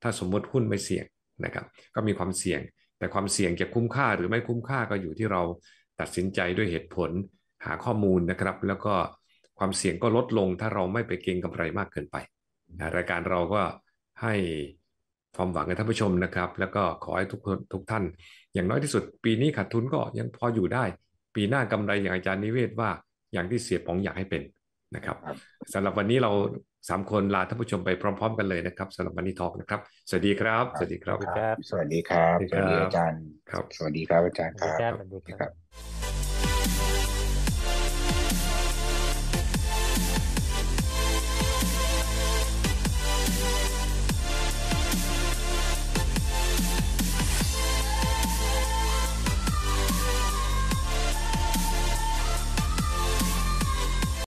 ถ้าสมมติหุ้นไม่เสี่ยงนะครับก็มีความเสี่ยงแต่ความเสี่ยงจะคุ้มค่าหรือไม่คุ้มค่าก็อยู่ที่เราตัดสินใจด้วยเหตุผลหาข้อมูลนะครับแล้วก็ความเสี่ยงก็ลดลงถ้าเราไม่ไปเก็งกำไรมากเกินไปนะรายการเราก็ให้ความหวังกับท่านผู้ชมนะครับแล้วก็ขอให้ทุกคนทุกท่านอย่างน้อยที่สุดปีนี้ขาดทุนก็ยังพออยู่ได้ปีหน้ากำไรอย่างอาจารย์นิเวศว่าอย่างที่เสียป๋องอยากให้เป็นนะครับสำหรับวันนี้เราสามคนลาท่านผู้ชมไปพร้อมๆกันเลยนะครับสำหรับมันนี่ทอล์กนะครับสวัสดีครับสวัสดีครับสวัสดีครับสวัสดีครับสวัสดีสวัสดีครับอาจารย์ครับสวัสดีครับอาจารย์สวัสดีครับครับสวัสดีคครัรับบ